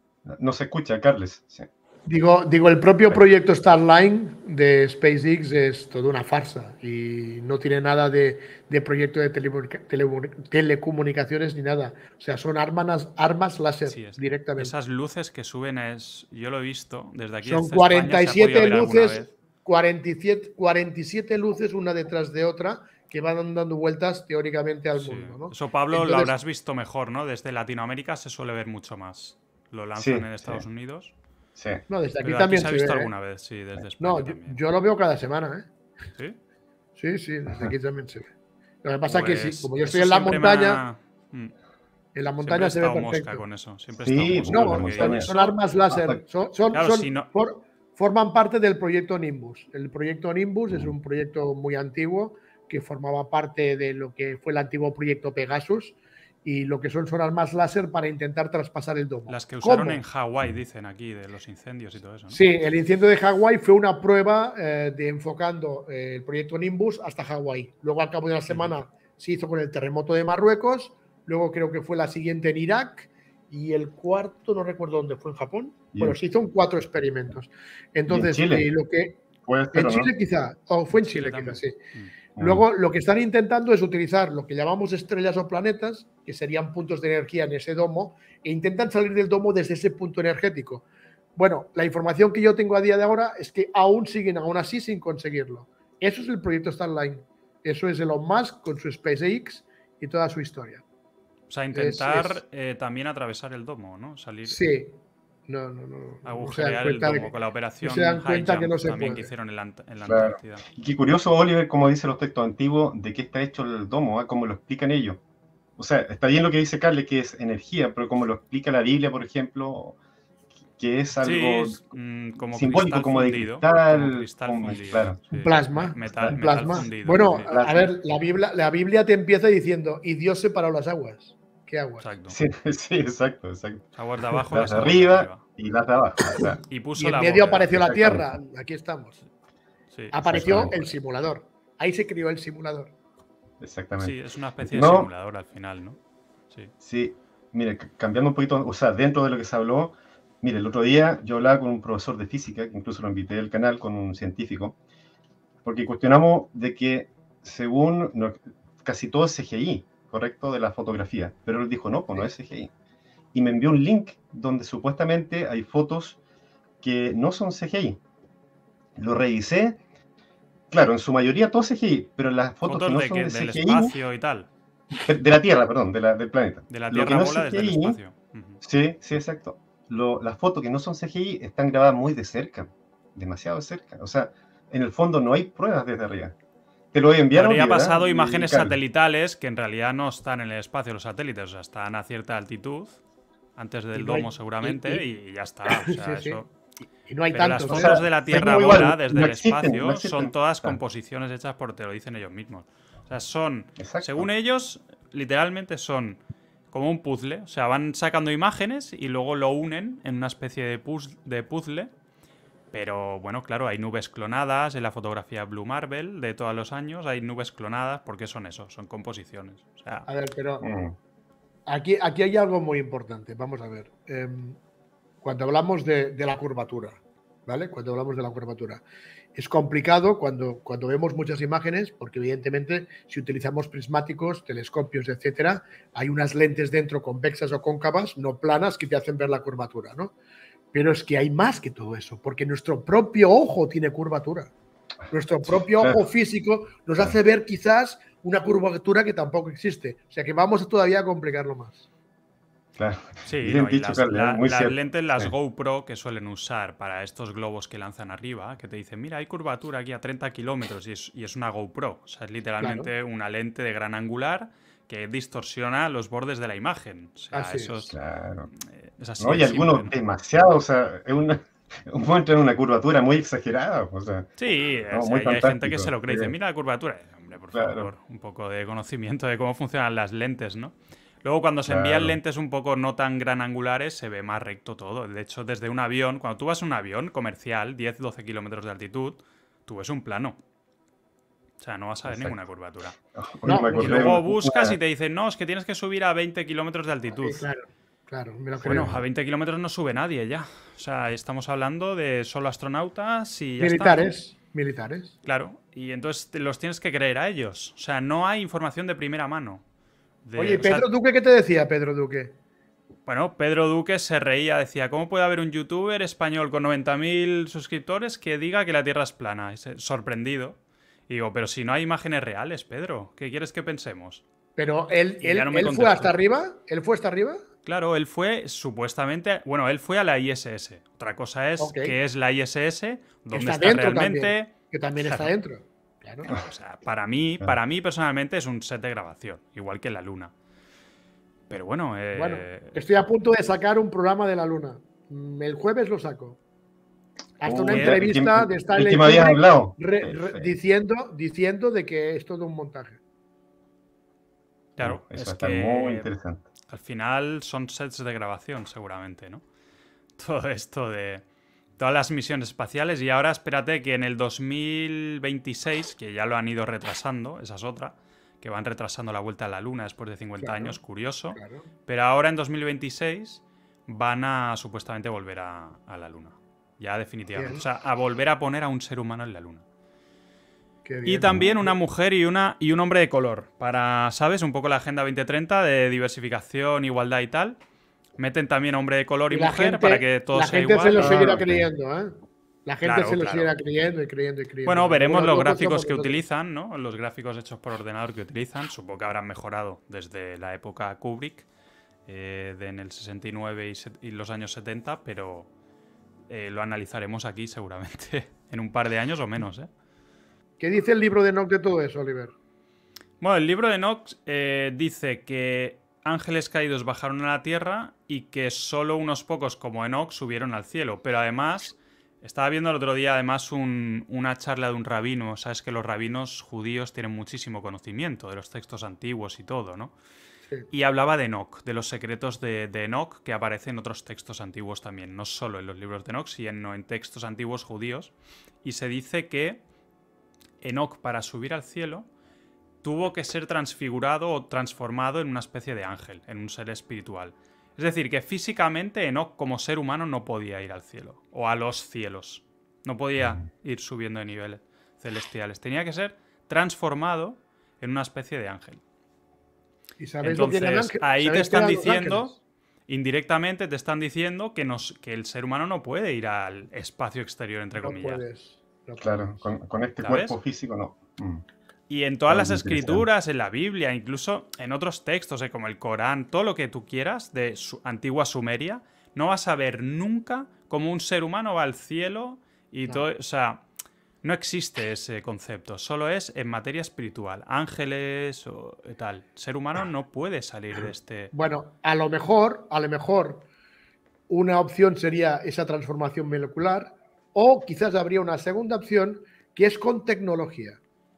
Speaker 1: No se escucha, Carles. Sí.
Speaker 3: Digo, digo, el propio
Speaker 1: Ahí.
Speaker 3: proyecto Starline de SpaceX es toda una farsa y no tiene nada de, de proyecto de telecomunica- tele- telecomunicaciones ni nada. O sea, son armas, armas láser
Speaker 2: Sí, es.
Speaker 3: directamente.
Speaker 2: Esas luces que suben es, yo lo he visto, desde aquí
Speaker 3: Son
Speaker 2: desde España se ha
Speaker 3: cuarenta y
Speaker 2: podido
Speaker 3: siete
Speaker 2: ver alguna
Speaker 3: luces,
Speaker 2: vez.
Speaker 3: cuarenta y siete, cuarenta y siete luces una detrás de otra que van dando vueltas teóricamente al
Speaker 2: Sí.
Speaker 3: mundo, ¿no?
Speaker 2: Eso, Pablo, lo
Speaker 3: Entonces,
Speaker 2: habrás visto mejor, ¿no? Desde Latinoamérica se suele ver mucho más. Lo lanzan
Speaker 1: Sí,
Speaker 2: en
Speaker 1: sí,
Speaker 2: Estados Unidos.
Speaker 1: sí.
Speaker 3: no, desde aquí
Speaker 2: Pero aquí
Speaker 3: también
Speaker 2: se ha
Speaker 3: se
Speaker 2: visto
Speaker 3: ve, ¿eh?
Speaker 2: alguna vez, sí, desde España
Speaker 3: No, yo,
Speaker 2: también.
Speaker 3: yo lo veo cada semana, ¿eh?
Speaker 2: ¿Sí?
Speaker 3: Sí, sí, desde aquí también se ve. Lo que pasa es que sí,
Speaker 2: Pues
Speaker 3: como yo estoy
Speaker 2: eso
Speaker 3: en la
Speaker 2: siempre me
Speaker 3: montaña,
Speaker 2: ha- Mm.
Speaker 3: en la
Speaker 2: Siempre he
Speaker 3: montaña se ve
Speaker 2: estado mosca
Speaker 3: perfecto.
Speaker 2: con eso. Siempre he estado
Speaker 1: Sí,
Speaker 2: mosca
Speaker 1: bueno, la
Speaker 3: No,
Speaker 2: porque
Speaker 3: son,
Speaker 1: montaña.
Speaker 3: son
Speaker 2: eso...
Speaker 3: armas láser,
Speaker 1: Hasta-
Speaker 3: son, son,
Speaker 2: Claro,
Speaker 3: son-
Speaker 2: si no...
Speaker 3: for- forman parte del proyecto Nimbus. El proyecto Nimbus es
Speaker 1: Mm.
Speaker 3: un proyecto muy antiguo que formaba parte de lo que fue el antiguo proyecto Pegasus y lo que son son armas láser para intentar traspasar el domo.
Speaker 2: Las que usaron
Speaker 3: ¿Cómo?
Speaker 2: en Hawái, dicen aquí, de los incendios y todo eso, ¿no?
Speaker 3: Sí, el incendio de Hawái fue una prueba eh, de enfocando eh, el proyecto Nimbus hasta Hawái. Luego, al cabo de una semana, se hizo con el terremoto de Marruecos. Luego, creo que fue la siguiente en Irak. Y el cuarto, no recuerdo dónde fue, en Japón.
Speaker 1: ¿Y
Speaker 3: Bueno,
Speaker 1: en-
Speaker 3: se hizo en cuatro experimentos. Entonces,
Speaker 1: Chile?
Speaker 3: eh, lo que.
Speaker 1: ¿Puede ser
Speaker 3: En
Speaker 1: o no?
Speaker 3: Chile, quizá. O fue en
Speaker 2: Chile
Speaker 3: Chile, quizá,
Speaker 2: también.
Speaker 3: sí.
Speaker 2: Mm.
Speaker 1: Mm.
Speaker 3: Luego, lo que están intentando es utilizar lo que llamamos estrellas o planetas, que serían puntos de energía en ese domo, e intentan salir del domo desde ese punto energético. Bueno, la información que yo tengo a día de ahora es que aún siguen, aún así, sin conseguirlo. Eso es el proyecto Starline. Eso es Elon Musk con su SpaceX y toda su historia.
Speaker 2: O sea, intentar
Speaker 3: es-
Speaker 2: eh, también atravesar el domo, ¿no? Salir,
Speaker 3: Sí. No, no, no. no se dan
Speaker 2: agujerear el
Speaker 3: cuenta de
Speaker 2: domo
Speaker 3: que-
Speaker 2: con la operación
Speaker 3: se dan
Speaker 2: High
Speaker 3: cuenta que
Speaker 2: Jump
Speaker 3: no se
Speaker 2: también que
Speaker 3: puede.
Speaker 2: hicieron en la, Ant- en la
Speaker 1: Claro.
Speaker 2: Antártida.
Speaker 1: Y qué curioso, Oliver, como dicen los textos antiguos, de qué está hecho el domo, ¿ah? Como lo explican ellos. O sea, está bien lo que dice Carles, que es energía, pero como lo explica la Biblia, por ejemplo, que es
Speaker 2: Sí,
Speaker 1: algo
Speaker 2: es, mm, como
Speaker 1: simbólico,
Speaker 2: cristal
Speaker 1: como de
Speaker 2: fundido.
Speaker 1: cristal,
Speaker 2: como cristal
Speaker 1: como-
Speaker 2: fundido.
Speaker 1: claro.
Speaker 2: sí.
Speaker 3: Un plasma.
Speaker 2: Me- Metal,
Speaker 3: Un
Speaker 2: metal
Speaker 3: plasma.
Speaker 2: fundido.
Speaker 3: Bueno,
Speaker 2: sí.
Speaker 3: a, a ver, la Biblia, la Biblia te empieza diciendo, y Dios separó las aguas. ¿Qué aguas?
Speaker 2: Exacto.
Speaker 1: Sí, sí, exacto, exacto.
Speaker 2: Las aguas de abajo,
Speaker 1: Las
Speaker 2: las
Speaker 1: de
Speaker 2: aguas de
Speaker 1: arriba
Speaker 2: arriba.
Speaker 1: y las de abajo. O sea,
Speaker 2: Y puso
Speaker 3: Y en
Speaker 2: la
Speaker 3: medio
Speaker 2: bóveda.
Speaker 3: apareció la Tierra.
Speaker 1: Exactamente.
Speaker 3: Aquí estamos.
Speaker 2: Sí,
Speaker 3: Apareció
Speaker 1: Exactamente.
Speaker 3: el simulador. Ahí se creó el simulador.
Speaker 1: exactamente.
Speaker 2: sí, es una especie de
Speaker 1: No.
Speaker 2: simulador al final, ¿no? Sí.
Speaker 1: Sí, mire, c- cambiando un poquito, o sea, dentro de lo que se habló, mire, el otro día yo hablaba con un profesor de física, que incluso lo invité al canal, con un científico, porque cuestionamos de que según no- casi todo es C G I, ¿correcto? De la fotografía, pero él dijo, no, pues no es C G I. Y me envió un link donde supuestamente hay fotos que no son C G I. Lo revisé, claro, en su mayoría todo C G I, pero las fotos,
Speaker 2: Fotos
Speaker 1: que no
Speaker 2: de
Speaker 1: son
Speaker 2: qué?
Speaker 1: de
Speaker 2: Del
Speaker 1: C G I,
Speaker 2: espacio y tal.
Speaker 1: de, de la Tierra, perdón, de la- del planeta.
Speaker 2: De la
Speaker 1: Lo que
Speaker 2: Tierra
Speaker 1: no es
Speaker 2: bola desde el
Speaker 1: C G I,
Speaker 2: espacio. Ujú.
Speaker 1: Sí, sí, exacto. Lo- las fotos que no son C G I están grabadas muy de cerca, demasiado de cerca. O sea, en el fondo no hay pruebas desde arriba. Te lo voy a enviar.
Speaker 2: Habría
Speaker 1: Oliver,
Speaker 2: pasado
Speaker 1: ¿eh?
Speaker 2: imágenes
Speaker 1: Y Carlos.
Speaker 2: satelitales que en realidad no están en el espacio los satélites, o sea, están a cierta altitud, antes del
Speaker 3: Y no hay-
Speaker 2: domo seguramente,
Speaker 3: y-
Speaker 2: y, ya está. O sea,
Speaker 3: Sí, sí.
Speaker 2: eso...
Speaker 3: Y no hay
Speaker 2: Pero las
Speaker 3: tantos.
Speaker 2: fotos
Speaker 3: ¿eh?
Speaker 2: de la
Speaker 1: sí,
Speaker 2: Tierra
Speaker 1: no, igual,
Speaker 2: bola
Speaker 1: no
Speaker 2: desde el
Speaker 1: existen,
Speaker 2: espacio
Speaker 1: no existen.
Speaker 2: son todas
Speaker 1: Claro.
Speaker 2: composiciones hechas por, te lo dicen ellos mismos. O sea, son,
Speaker 1: Exacto.
Speaker 2: según ellos, literalmente son como un puzzle. O sea, van sacando imágenes y luego lo unen en una especie de, puz- de puzzle Pero bueno, claro, hay nubes clonadas en la fotografía Blue Marble de todos los años, hay nubes clonadas porque son eso, son composiciones. O sea,
Speaker 3: A ver, pero
Speaker 1: Mm.
Speaker 3: aquí, aquí hay algo muy importante. Vamos a ver. Eh, cuando hablamos de, de la curvatura, ¿vale? Cuando hablamos de la curvatura. Es complicado cuando, cuando vemos muchas imágenes, porque evidentemente si utilizamos prismáticos, telescopios, etcétera, hay unas lentes dentro convexas o cóncavas, no planas, que te hacen ver la curvatura, ¿no? Pero es que hay más que todo eso, porque nuestro propio ojo tiene curvatura. Nuestro propio
Speaker 1: claro.
Speaker 3: ojo físico nos hace ver quizás una curvatura que tampoco existe. O sea que vamos todavía a complicarlo más.
Speaker 1: Claro.
Speaker 2: sí,
Speaker 1: Bien
Speaker 2: no, y
Speaker 1: dicho,
Speaker 2: las,
Speaker 1: Carles,
Speaker 2: la-
Speaker 1: muy
Speaker 2: las
Speaker 1: cierto.
Speaker 2: lentes, las
Speaker 1: Sí.
Speaker 2: GoPro que suelen usar para estos globos que lanzan arriba, que te dicen, mira, hay curvatura aquí a treinta kilómetros y es, y es una GoPro. O sea, es literalmente una lente de gran angular que distorsiona los bordes de la imagen. O sea,
Speaker 3: Así
Speaker 2: eso
Speaker 3: es.
Speaker 2: es,
Speaker 1: Claro.
Speaker 2: eh, es así
Speaker 1: No,
Speaker 2: de
Speaker 1: y algunos
Speaker 2: simple, ¿no?
Speaker 1: demasiado, o sea, es una, muestran una curvatura muy exagerada, o sea,
Speaker 2: Sí, o
Speaker 1: no,
Speaker 2: sea,
Speaker 1: muy
Speaker 2: y hay gente que se
Speaker 1: fantástico.
Speaker 2: lo cree y dice,
Speaker 1: Sí,
Speaker 2: mira la curvatura. Eh, Hombre, por
Speaker 1: claro,
Speaker 2: favor, un poco de conocimiento de cómo funcionan las lentes, ¿no? Luego, cuando se envían
Speaker 1: claro.
Speaker 2: lentes un poco no tan gran angulares, se ve más recto todo. De hecho, desde un avión, cuando tú vas en un avión comercial, diez doce kilómetros de altitud, tú ves un plano. O sea, no vas a ver ninguna
Speaker 1: Exacto.
Speaker 2: curvatura.
Speaker 1: Hoy
Speaker 3: No,
Speaker 1: me
Speaker 2: Y
Speaker 1: acordé de
Speaker 2: luego
Speaker 1: una,
Speaker 2: buscas y
Speaker 1: una-
Speaker 2: te dicen, no, es que tienes que subir a veinte kilómetros de altitud.
Speaker 3: Sí, claro, claro, me lo
Speaker 2: Bueno,
Speaker 3: creo.
Speaker 2: a veinte kilómetros no sube nadie ya. O sea, estamos hablando de solo astronautas y ya está.
Speaker 3: Militares, militares.
Speaker 2: Claro, y entonces te los tienes que creer a ellos. O sea, no hay información de primera mano. De-
Speaker 3: Oye, ¿y
Speaker 2: o sea,
Speaker 3: Pedro Duque qué te decía, Pedro Duque?
Speaker 2: bueno, Pedro Duque se reía, decía, ¿cómo puede haber un youtuber español con noventa mil suscriptores que diga que la Tierra es plana? Y se- sorprendido. Y digo, pero si no hay imágenes reales, Pedro, ¿qué quieres que pensemos?
Speaker 3: Pero él,
Speaker 2: Y ya
Speaker 3: él,
Speaker 2: no me
Speaker 3: él fue
Speaker 2: contestó.
Speaker 3: hasta arriba, él fue hasta arriba.
Speaker 2: Claro, él fue supuestamente, bueno, él fue a la I S S. Otra cosa es
Speaker 3: Ok.
Speaker 2: qué es la I S S, dónde
Speaker 3: Está
Speaker 2: está,
Speaker 3: dentro
Speaker 2: realmente.
Speaker 3: también, que también está
Speaker 2: Claro.
Speaker 3: dentro. Claro.
Speaker 2: O sea, para mí,
Speaker 1: Claro.
Speaker 2: para mí personalmente es un set de grabación, igual que la Luna. Pero bueno, eh,
Speaker 3: Bueno, estoy a punto de sacar un programa de la Luna. Mm, El jueves lo saco. Hasta
Speaker 1: Uh,
Speaker 3: una
Speaker 1: el
Speaker 3: entrevista
Speaker 1: que-
Speaker 3: de
Speaker 1: el
Speaker 3: Stanley
Speaker 1: que me habías
Speaker 3: Kubrick
Speaker 1: hablado.
Speaker 3: re- re-
Speaker 1: Perfecto.
Speaker 3: diciendo, diciendo de que es todo un montaje.
Speaker 2: claro,
Speaker 1: Uh, eso
Speaker 2: es
Speaker 1: va a estar muy
Speaker 2: que
Speaker 1: interesante.
Speaker 2: al final son sets de grabación, seguramente, ¿no? Todo esto de todas las misiones espaciales. Y ahora espérate que en el dos mil veintiséis, que ya lo han ido retrasando, esa es otra, que van retrasando la vuelta a la Luna después de cincuenta
Speaker 3: Claro,
Speaker 2: años, curioso.
Speaker 3: Claro.
Speaker 2: Pero ahora en dos mil veintiséis van a supuestamente volver a, a la Luna. Ya definitivamente.
Speaker 3: Bien.
Speaker 2: O sea, a volver a poner a un ser humano en la Luna.
Speaker 3: Qué
Speaker 2: Y
Speaker 3: bien.
Speaker 2: también una mujer y, una, y un hombre de color. Para, ¿sabes? Un poco la Agenda veinte treinta de diversificación, igualdad y tal. Meten también hombre de color y,
Speaker 3: Y la
Speaker 2: mujer
Speaker 3: gente,
Speaker 2: para que todo
Speaker 3: la
Speaker 2: sea
Speaker 3: gente
Speaker 2: igual.
Speaker 3: se lo
Speaker 1: Ah,
Speaker 3: seguirá
Speaker 1: ok.
Speaker 3: creyendo, ¿eh? La gente
Speaker 2: Claro,
Speaker 3: se lo
Speaker 2: claro.
Speaker 3: seguirá creyendo y creyendo y creyendo.
Speaker 2: Bueno, veremos
Speaker 3: Luego
Speaker 2: los
Speaker 3: locos
Speaker 2: gráficos
Speaker 3: somos
Speaker 2: que
Speaker 3: nosotros.
Speaker 2: utilizan, ¿no? Los gráficos hechos por ordenador que utilizan. Supongo que habrán mejorado desde la época Kubrick, eh, de en el sesenta y nueve y, se- y los años setenta, pero eh, lo analizaremos aquí seguramente en un par de años o menos, ¿eh?
Speaker 3: ¿Qué dice el libro de Enoch de todo eso, Oliver?
Speaker 2: Bueno, el libro de Enoch eh, dice que ángeles caídos bajaron a la tierra y que solo unos pocos como Enoch subieron al cielo. Pero además, estaba viendo el otro día además un- una charla de un rabino. Sabes que los rabinos judíos tienen muchísimo conocimiento de los textos antiguos y todo, ¿no?
Speaker 3: Sí.
Speaker 2: Y hablaba de Enoch, de los secretos de, de Enoch que aparecen en otros textos antiguos también. No solo en los libros de Enoch, sino en textos antiguos judíos. Y se dice que Enoch, para subir al cielo, tuvo que ser transfigurado o transformado en una especie de ángel, en un ser espiritual. Es decir, que físicamente Enoch como ser humano no podía ir al cielo o a los cielos. No podía ir subiendo de niveles celestiales. Tenía que ser transformado en una especie de ángel.
Speaker 3: ¿Y sabéis lo que eran
Speaker 2: Entonces,
Speaker 3: ángeles?
Speaker 2: ahí te
Speaker 3: ¿Sabéis qué
Speaker 2: están
Speaker 3: eran los
Speaker 2: diciendo,
Speaker 3: ángeles?
Speaker 2: indirectamente te están diciendo que, nos, que el ser humano no puede ir al espacio exterior, entre
Speaker 3: No
Speaker 2: comillas.
Speaker 3: puedes. no
Speaker 1: Claro,
Speaker 3: puedes.
Speaker 1: con, con este
Speaker 2: ¿Sabes?
Speaker 1: cuerpo físico no. Mm.
Speaker 2: Y en todas
Speaker 1: Muy
Speaker 2: las
Speaker 1: interesante.
Speaker 2: escrituras, en la Biblia, incluso en otros textos, eh, como el Corán, todo lo que tú quieras de su antigua Sumeria, no vas a ver nunca cómo un ser humano va al cielo y
Speaker 3: No.
Speaker 2: todo. O sea, no existe ese concepto. Solo es en materia espiritual. Ángeles o tal. Ser humano no puede salir de este.
Speaker 3: Bueno, a lo mejor, a lo mejor, una opción sería esa transformación molecular, o quizás habría una segunda opción que es con tecnología.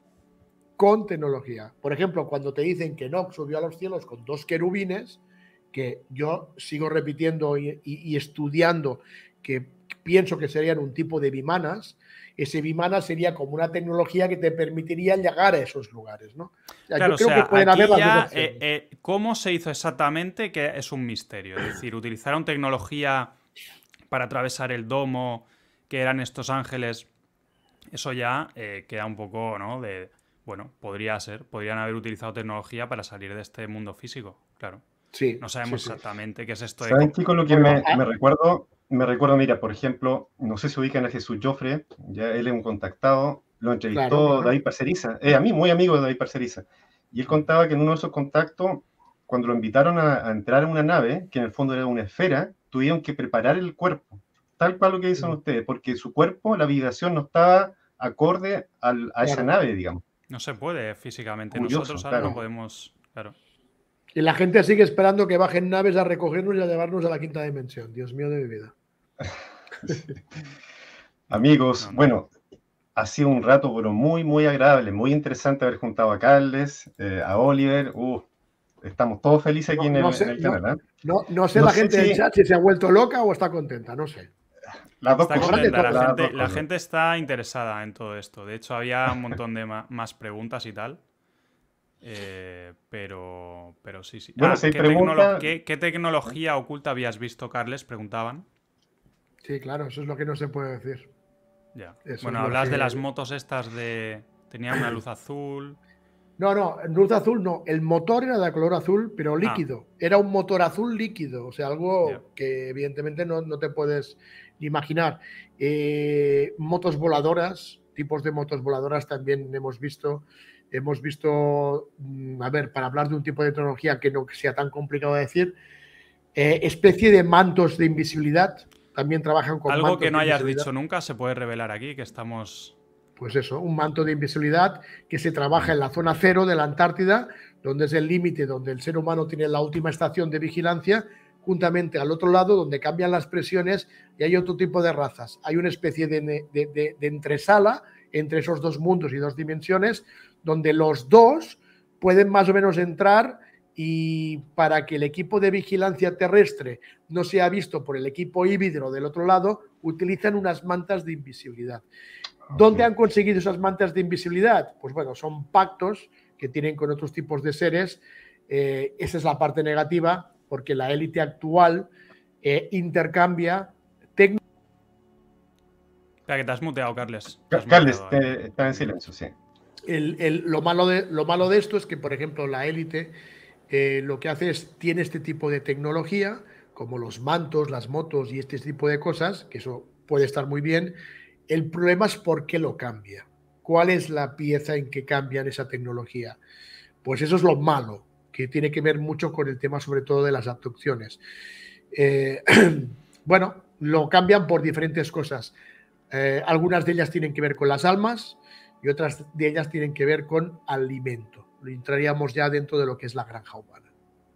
Speaker 3: Con tecnología. Por ejemplo, cuando te dicen que Enoch subió a los cielos con dos querubines, que yo sigo repitiendo y, y- y estudiando que pienso que serían un tipo de vimanas. Ese vimana sería como una tecnología que te permitiría llegar a esos lugares, ¿no? O sea,
Speaker 2: claro,
Speaker 3: yo creo
Speaker 2: o sea,
Speaker 3: que pueden
Speaker 2: aquí
Speaker 3: haber las
Speaker 2: ya,
Speaker 3: dos opciones.
Speaker 2: eh, eh, ¿cómo se hizo exactamente? Que es un misterio. Es decir, utilizaron tecnología para atravesar el domo, que eran estos ángeles. Eso ya eh, queda un poco, ¿no? De, bueno, podría ser. Podrían haber utilizado tecnología para salir de este mundo físico, claro.
Speaker 3: Sí,
Speaker 2: No
Speaker 3: sí,
Speaker 2: sabemos
Speaker 3: sí.
Speaker 2: exactamente qué es esto de...
Speaker 1: ¿Saben, chicos, lo que
Speaker 3: Bueno,
Speaker 1: me,
Speaker 3: ah,
Speaker 1: me recuerdo? Me recuerdo, mira, por ejemplo, no sé si ubican a Jesús Joffre, ya él es un contactado, lo
Speaker 3: claro,
Speaker 1: entrevistó
Speaker 3: claro.
Speaker 1: David Parceriza, es a mí, muy amigo de David Parceriza, y él contaba que en uno de esos contactos, cuando lo invitaron a, a entrar en una nave, que en el fondo era una esfera, tuvieron que preparar el cuerpo, tal cual lo que dicen
Speaker 3: Mm,
Speaker 1: ustedes, porque su cuerpo, la vibración no estaba acorde al- a esa
Speaker 3: claro.
Speaker 1: nave, digamos.
Speaker 2: No se puede físicamente.
Speaker 1: Curioso,
Speaker 2: Nosotros ahora no
Speaker 1: claro.
Speaker 2: podemos... Claro.
Speaker 3: Y la gente sigue esperando que bajen naves a recogernos y a llevarnos a la quinta dimensión. Dios mío de mi vida.
Speaker 2: No,
Speaker 1: Amigos,
Speaker 2: no, no.
Speaker 1: bueno, ha sido un rato, pero muy, muy agradable, muy interesante haber juntado a Carles, eh, a Oliver. Uh, estamos todos felices aquí
Speaker 3: No,
Speaker 1: en
Speaker 3: no
Speaker 1: el, en
Speaker 3: sé,
Speaker 1: el
Speaker 3: no,
Speaker 1: canal, ¿eh?
Speaker 3: no, no sé
Speaker 1: No
Speaker 3: la
Speaker 1: sé
Speaker 3: gente del
Speaker 1: si
Speaker 3: chat si se ha vuelto loca o está contenta, no sé.
Speaker 1: las dos
Speaker 2: Está
Speaker 1: cosas.
Speaker 3: Habrá de
Speaker 2: contenta, la
Speaker 3: todo.
Speaker 1: Las
Speaker 2: gente,
Speaker 1: dos
Speaker 2: la
Speaker 1: cosas.
Speaker 2: gente está interesada en todo esto. De hecho, había un montón de ma- más preguntas y tal. Eh, pero, pero sí, sí.
Speaker 1: Bueno,
Speaker 2: Ah,
Speaker 1: si hay
Speaker 2: ¿qué, tecnolo-
Speaker 1: preguntas,
Speaker 2: qué- qué tecnología oculta habías visto, Carles? Preguntaban.
Speaker 3: Sí, claro, eso es lo que no se puede decir.
Speaker 2: Ya.
Speaker 3: Eso
Speaker 2: Bueno,
Speaker 3: es lo
Speaker 2: hablas de las
Speaker 3: que...
Speaker 2: motos estas de... Tenían una luz azul.
Speaker 3: No, no, luz azul no. El motor era de color azul, pero
Speaker 2: Ah,
Speaker 3: líquido. Era un motor azul líquido, o sea,
Speaker 2: ya.
Speaker 3: algo que evidentemente no, no te puedes ni imaginar. Eh, motos voladoras, tipos de motos voladoras también hemos visto. Hemos visto, mm, a ver, para hablar de un tipo de tecnología que no sea tan complicado de decir, eh, especie de mantos de invisibilidad. También trabajan con
Speaker 2: Algo que
Speaker 3: mantos
Speaker 2: no
Speaker 3: de
Speaker 2: hayas
Speaker 3: invisibilidad.
Speaker 2: dicho nunca se puede revelar aquí, que estamos...
Speaker 3: Pues eso, un manto de invisibilidad que se trabaja en
Speaker 1: mm,
Speaker 3: la zona cero de la Antártida, donde es el límite donde el ser humano tiene la última estación de vigilancia, juntamente al otro lado donde cambian las presiones y hay otro tipo de razas. Hay una especie de, de, de, de entresala entre esos dos mundos y dos dimensiones, donde los dos pueden más o menos entrar, y para que el equipo de vigilancia terrestre no sea visto por el equipo híbrido del otro lado, utilizan unas mantas de invisibilidad. ¿Dónde
Speaker 1: ok.
Speaker 3: han conseguido esas mantas de invisibilidad? Pues bueno, son pactos que tienen con otros tipos de seres. Eh, esa es la parte negativa, porque la élite actual eh, intercambia técnicas.
Speaker 2: Espera, que te has muteado, Carles. Te
Speaker 1: Ca-
Speaker 2: has
Speaker 1: Carles,
Speaker 2: muteado ahí.
Speaker 1: eh, está en silencio, sí.
Speaker 3: El, el, lo, malo de, lo malo de esto es que, por ejemplo, la élite eh, lo que hace es, tiene este tipo de tecnología, como los mantos, las motos y este tipo de cosas, que eso puede estar muy bien. El problema es por qué lo cambia. ¿Cuál es la pieza en que cambian esa tecnología? Pues eso es lo malo, que tiene que ver mucho con el tema sobre todo de las abducciones. Eh, bueno, lo cambian por diferentes cosas. Eh, algunas de ellas tienen que ver con las almas y otras de ellas tienen que ver con alimento. Lo entraríamos ya dentro de lo que es la granja humana.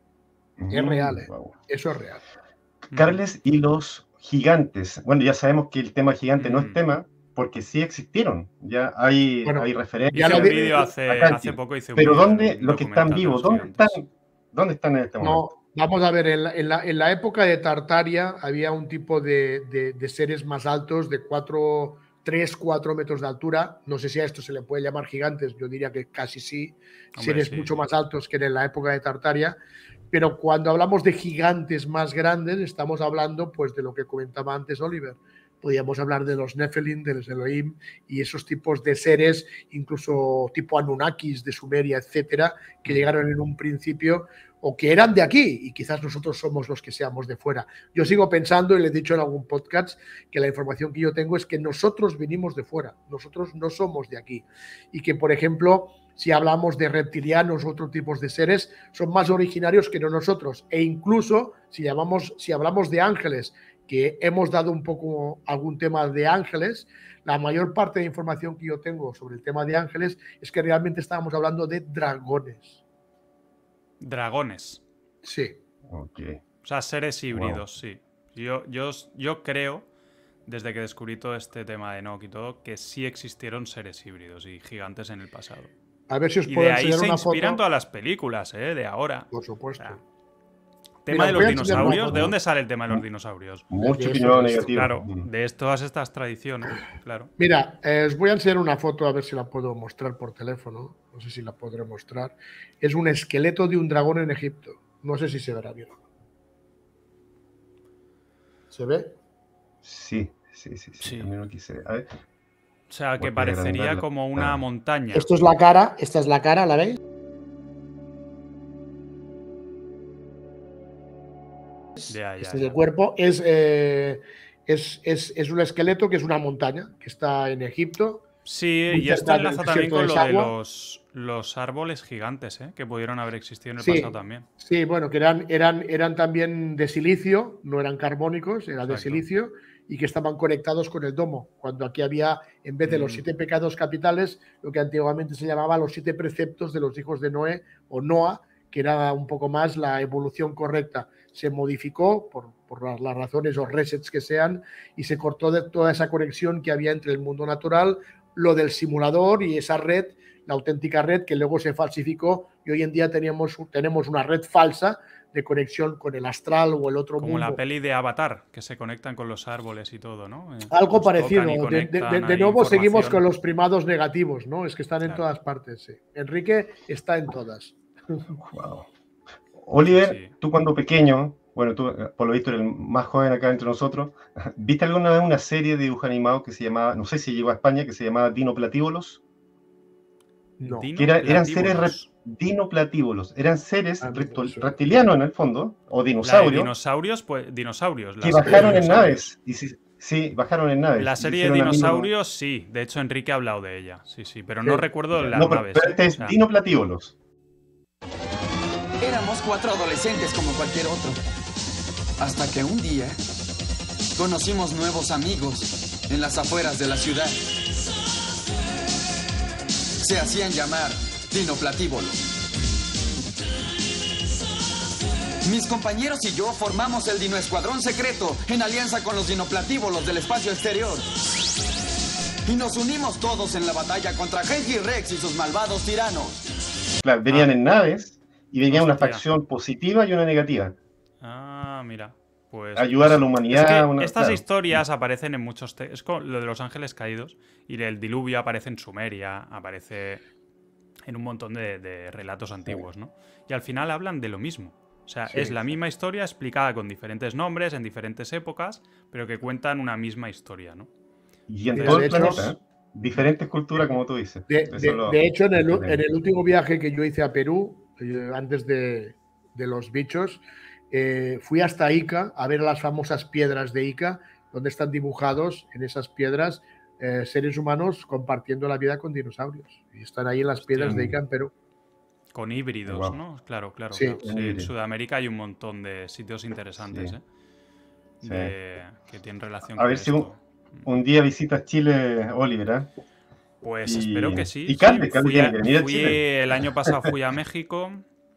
Speaker 3: Es real,
Speaker 1: Mm,
Speaker 3: ¿eh?
Speaker 1: wow.
Speaker 3: Eso es real.
Speaker 1: Carles, y los gigantes. Bueno, ya sabemos que el tema gigante no es
Speaker 2: Mm.
Speaker 1: tema, porque sí existieron. Ya hay,
Speaker 3: Bueno,
Speaker 1: hay referencias
Speaker 3: ya
Speaker 2: Hice
Speaker 3: lo
Speaker 2: un
Speaker 3: di-
Speaker 2: vídeo hace,
Speaker 1: acá.
Speaker 2: hace poco, hice un
Speaker 1: Pero
Speaker 2: vídeo de
Speaker 1: ¿dónde
Speaker 2: un
Speaker 1: los que están
Speaker 2: documental de
Speaker 1: vivos?
Speaker 2: los
Speaker 1: ¿Dónde están?
Speaker 2: gigantes.
Speaker 1: ¿Dónde están en este momento?
Speaker 3: No, vamos a ver, en la, en la, en la época de Tartaria había un tipo de, de, de seres más altos, de cuatro, tres, cuatro metros de altura. No sé si a esto se le puede llamar gigantes, yo diría que casi sí.
Speaker 2: Hombre,
Speaker 3: Seres
Speaker 2: sí,
Speaker 3: mucho
Speaker 2: sí.
Speaker 3: más altos que en la época de Tartaria. Pero cuando hablamos de gigantes más grandes, estamos hablando pues de lo que comentaba antes Oliver. Podríamos hablar de los Nephilim, de los Elohim y esos tipos de seres, incluso tipo Anunnakis de Sumeria, etcétera, que
Speaker 2: Mm.
Speaker 3: llegaron en un principio o que eran de aquí y quizás nosotros somos los que seamos de fuera. Yo sigo pensando, y le he dicho en algún podcast, que la información que yo tengo es que nosotros venimos de fuera, nosotros no somos de aquí. Y que, por ejemplo, si hablamos de reptilianos u otros tipos de seres, son más originarios que no nosotros. E incluso, si, llamamos, si hablamos de ángeles, que hemos dado un poco algún tema de ángeles, la mayor parte de información que yo tengo sobre el tema de ángeles es que realmente estábamos hablando de dragones.
Speaker 2: Dragones.
Speaker 3: Sí.
Speaker 1: Ok.
Speaker 2: O sea, seres híbridos,
Speaker 1: Wow.
Speaker 2: sí. Yo, yo, yo creo, desde que descubrí todo este tema de Enoch y todo, que sí existieron seres híbridos y gigantes en el pasado.
Speaker 3: A ver si os
Speaker 2: Y
Speaker 3: puedo
Speaker 2: de ahí
Speaker 3: enseñar
Speaker 2: se
Speaker 3: una
Speaker 2: inspiran
Speaker 3: foto.
Speaker 2: todas las películas, ¿eh? De ahora.
Speaker 3: Por supuesto.
Speaker 2: O sea, tema
Speaker 3: Mira,
Speaker 2: de
Speaker 3: voy
Speaker 2: los
Speaker 3: a enseñar una
Speaker 2: dinosaurios,
Speaker 3: foto.
Speaker 2: ¿de dónde sale el tema de los dinosaurios?
Speaker 1: Mucho
Speaker 3: Eso
Speaker 1: opinión
Speaker 3: es,
Speaker 1: negativa.
Speaker 2: Claro,
Speaker 1: Mm.
Speaker 2: de todas estas tradiciones, claro.
Speaker 3: Mira, eh, os voy a enseñar una foto a ver si la puedo mostrar por teléfono. No sé si la podré mostrar. Es un esqueleto de un dragón en Egipto. No sé si se verá bien. ¿Se ve?
Speaker 1: Sí, sí, sí, sí.
Speaker 2: Sí.
Speaker 1: También lo quise. A ver.
Speaker 2: O sea, que
Speaker 1: Voy a
Speaker 2: parecería
Speaker 1: agrandarla.
Speaker 2: como una
Speaker 1: Ah.
Speaker 2: montaña.
Speaker 3: Esto es la cara, esta es la cara, ¿la veis?
Speaker 2: Ya, ya,
Speaker 3: Este es el
Speaker 2: ya.
Speaker 3: cuerpo. Es, eh, es, es, es un esqueleto que es una montaña que está en Egipto.
Speaker 2: Sí,
Speaker 3: muy
Speaker 2: y esto
Speaker 3: cerca del
Speaker 2: enlaza también
Speaker 3: desierto
Speaker 2: con
Speaker 3: de
Speaker 2: lo de
Speaker 3: Sahagua.
Speaker 2: los, los árboles gigantes, ¿eh? Que pudieron haber existido en el
Speaker 3: Sí,
Speaker 2: pasado también.
Speaker 3: sí, bueno, que eran, eran, eran también de silicio, no eran carbónicos, eran de
Speaker 2: Exacto.
Speaker 3: silicio y que estaban conectados con el domo. Cuando aquí había, en vez de los
Speaker 2: Mm.
Speaker 3: siete pecados capitales, lo que antiguamente se llamaba los siete preceptos de los hijos de Noé o Noa, que era un poco más la evolución correcta. Se modificó por, por las, las razones o resets que sean y se cortó de toda esa conexión que había entre el mundo natural, lo del simulador y esa red, la auténtica red que luego se falsificó y hoy en día tenemos, tenemos una red falsa de conexión con el astral o el otro
Speaker 2: Como
Speaker 3: mundo.
Speaker 2: la peli de Avatar, que se conectan con los árboles y todo, ¿no? Eh,
Speaker 3: Algo
Speaker 2: los
Speaker 3: parecido.
Speaker 2: tocan y
Speaker 3: De, de-
Speaker 2: conectan,
Speaker 3: de- de
Speaker 2: hay
Speaker 3: nuevo seguimos
Speaker 2: información.
Speaker 3: con los primados negativos, ¿no? Es que están en
Speaker 2: Claro.
Speaker 3: todas partes. Sí. Enrique está en todas.
Speaker 1: Wow. Oliver,
Speaker 2: Sí, sí.
Speaker 1: tú cuando pequeño, bueno, tú eh, por lo visto eres el más joven acá entre nosotros, ¿viste alguna vez una serie de dibujos animados que se llamaba, no sé si llegó a España, que se llamaba Dino Platíbolos?
Speaker 3: No.
Speaker 1: Que era- eran seres re-
Speaker 2: Dinoplatíbulos.
Speaker 1: dinoplatíbulos, eran seres
Speaker 3: Ah, no,
Speaker 1: repto-
Speaker 3: eso-
Speaker 1: reptilianos en el fondo, o
Speaker 2: La de
Speaker 1: dinosaurios,
Speaker 2: dinosaurios, pues dinosaurios. La
Speaker 1: que
Speaker 2: serie de
Speaker 1: bajaron en
Speaker 2: dinosaurios.
Speaker 1: naves. Y sí, sí, bajaron en naves.
Speaker 2: La
Speaker 1: y
Speaker 2: serie de
Speaker 1: hicieron la misma-
Speaker 2: dinosaurios, sí. De hecho, Enrique ha hablado de ella. Sí, sí. Pero
Speaker 3: Sí.
Speaker 2: no recuerdo las
Speaker 1: No, pero,
Speaker 2: naves.
Speaker 1: pero
Speaker 2: ¿eh?
Speaker 1: este
Speaker 2: O
Speaker 1: es
Speaker 2: sea,
Speaker 1: dinoplatíbulos.
Speaker 4: Éramos cuatro adolescentes como cualquier otro. Hasta que un día conocimos nuevos amigos en las afueras de la ciudad. Se hacían llamar dinoplatíbulos. Mis compañeros y yo formamos el Dino Escuadrón Secreto en alianza con los dinoplatíbulos del espacio exterior. Y nos unimos todos en la batalla contra Genji Rex y sus malvados tiranos.
Speaker 1: Claro, venían
Speaker 2: Ah.
Speaker 1: en naves y venía una
Speaker 2: Hostia.
Speaker 1: facción positiva y una negativa.
Speaker 2: Ah, mira. Pues,
Speaker 1: Ayudar a
Speaker 2: pues,
Speaker 1: la humanidad,
Speaker 2: Es que
Speaker 1: una-
Speaker 2: estas
Speaker 1: claro.
Speaker 2: historias aparecen en muchos. te- Es como lo de los ángeles caídos. Y el diluvio aparece en Sumeria. Aparece en un montón de, de relatos antiguos, ¿no? Y al final hablan de lo mismo. O sea,
Speaker 3: Sí,
Speaker 2: es la
Speaker 3: sí.
Speaker 2: misma historia explicada con diferentes nombres en diferentes épocas, pero que cuentan una misma historia, ¿no?
Speaker 1: Y en
Speaker 3: Mira,
Speaker 1: todo
Speaker 3: de
Speaker 1: el
Speaker 3: hecho-
Speaker 1: planeta, ¿eh? Diferentes culturas, como tú dices.
Speaker 3: De,
Speaker 1: Eso
Speaker 3: de-
Speaker 1: es lo-
Speaker 3: de hecho, en el,
Speaker 1: lo que
Speaker 3: en el último viaje que yo hice a Perú, eh, antes de, de los bichos, eh, fui hasta Ica a ver las famosas piedras de Ica, donde están dibujados en esas piedras eh, seres humanos compartiendo la vida con dinosaurios. Y están ahí en las piedras de Ica en Perú.
Speaker 2: Con híbridos,
Speaker 1: Guau.
Speaker 2: ¿no? Claro, claro.
Speaker 3: Sí,
Speaker 2: claro.
Speaker 1: con
Speaker 2: Sí, en
Speaker 1: híbridos.
Speaker 2: Sudamérica hay un montón de sitios interesantes,
Speaker 1: Sí.
Speaker 2: ¿eh?
Speaker 1: Sí.
Speaker 2: De- que tienen relación
Speaker 1: A
Speaker 2: con
Speaker 1: ver si un,
Speaker 2: esto.
Speaker 1: un día visitas Chile, Oliver, ¿eh?
Speaker 2: Pues
Speaker 1: y-
Speaker 2: espero que sí.
Speaker 1: y Calde,
Speaker 2: sí.
Speaker 1: Calde
Speaker 2: Fui
Speaker 1: tiene
Speaker 2: a-
Speaker 1: que venir a
Speaker 2: fui-
Speaker 1: Chile.
Speaker 2: El año pasado fui a México.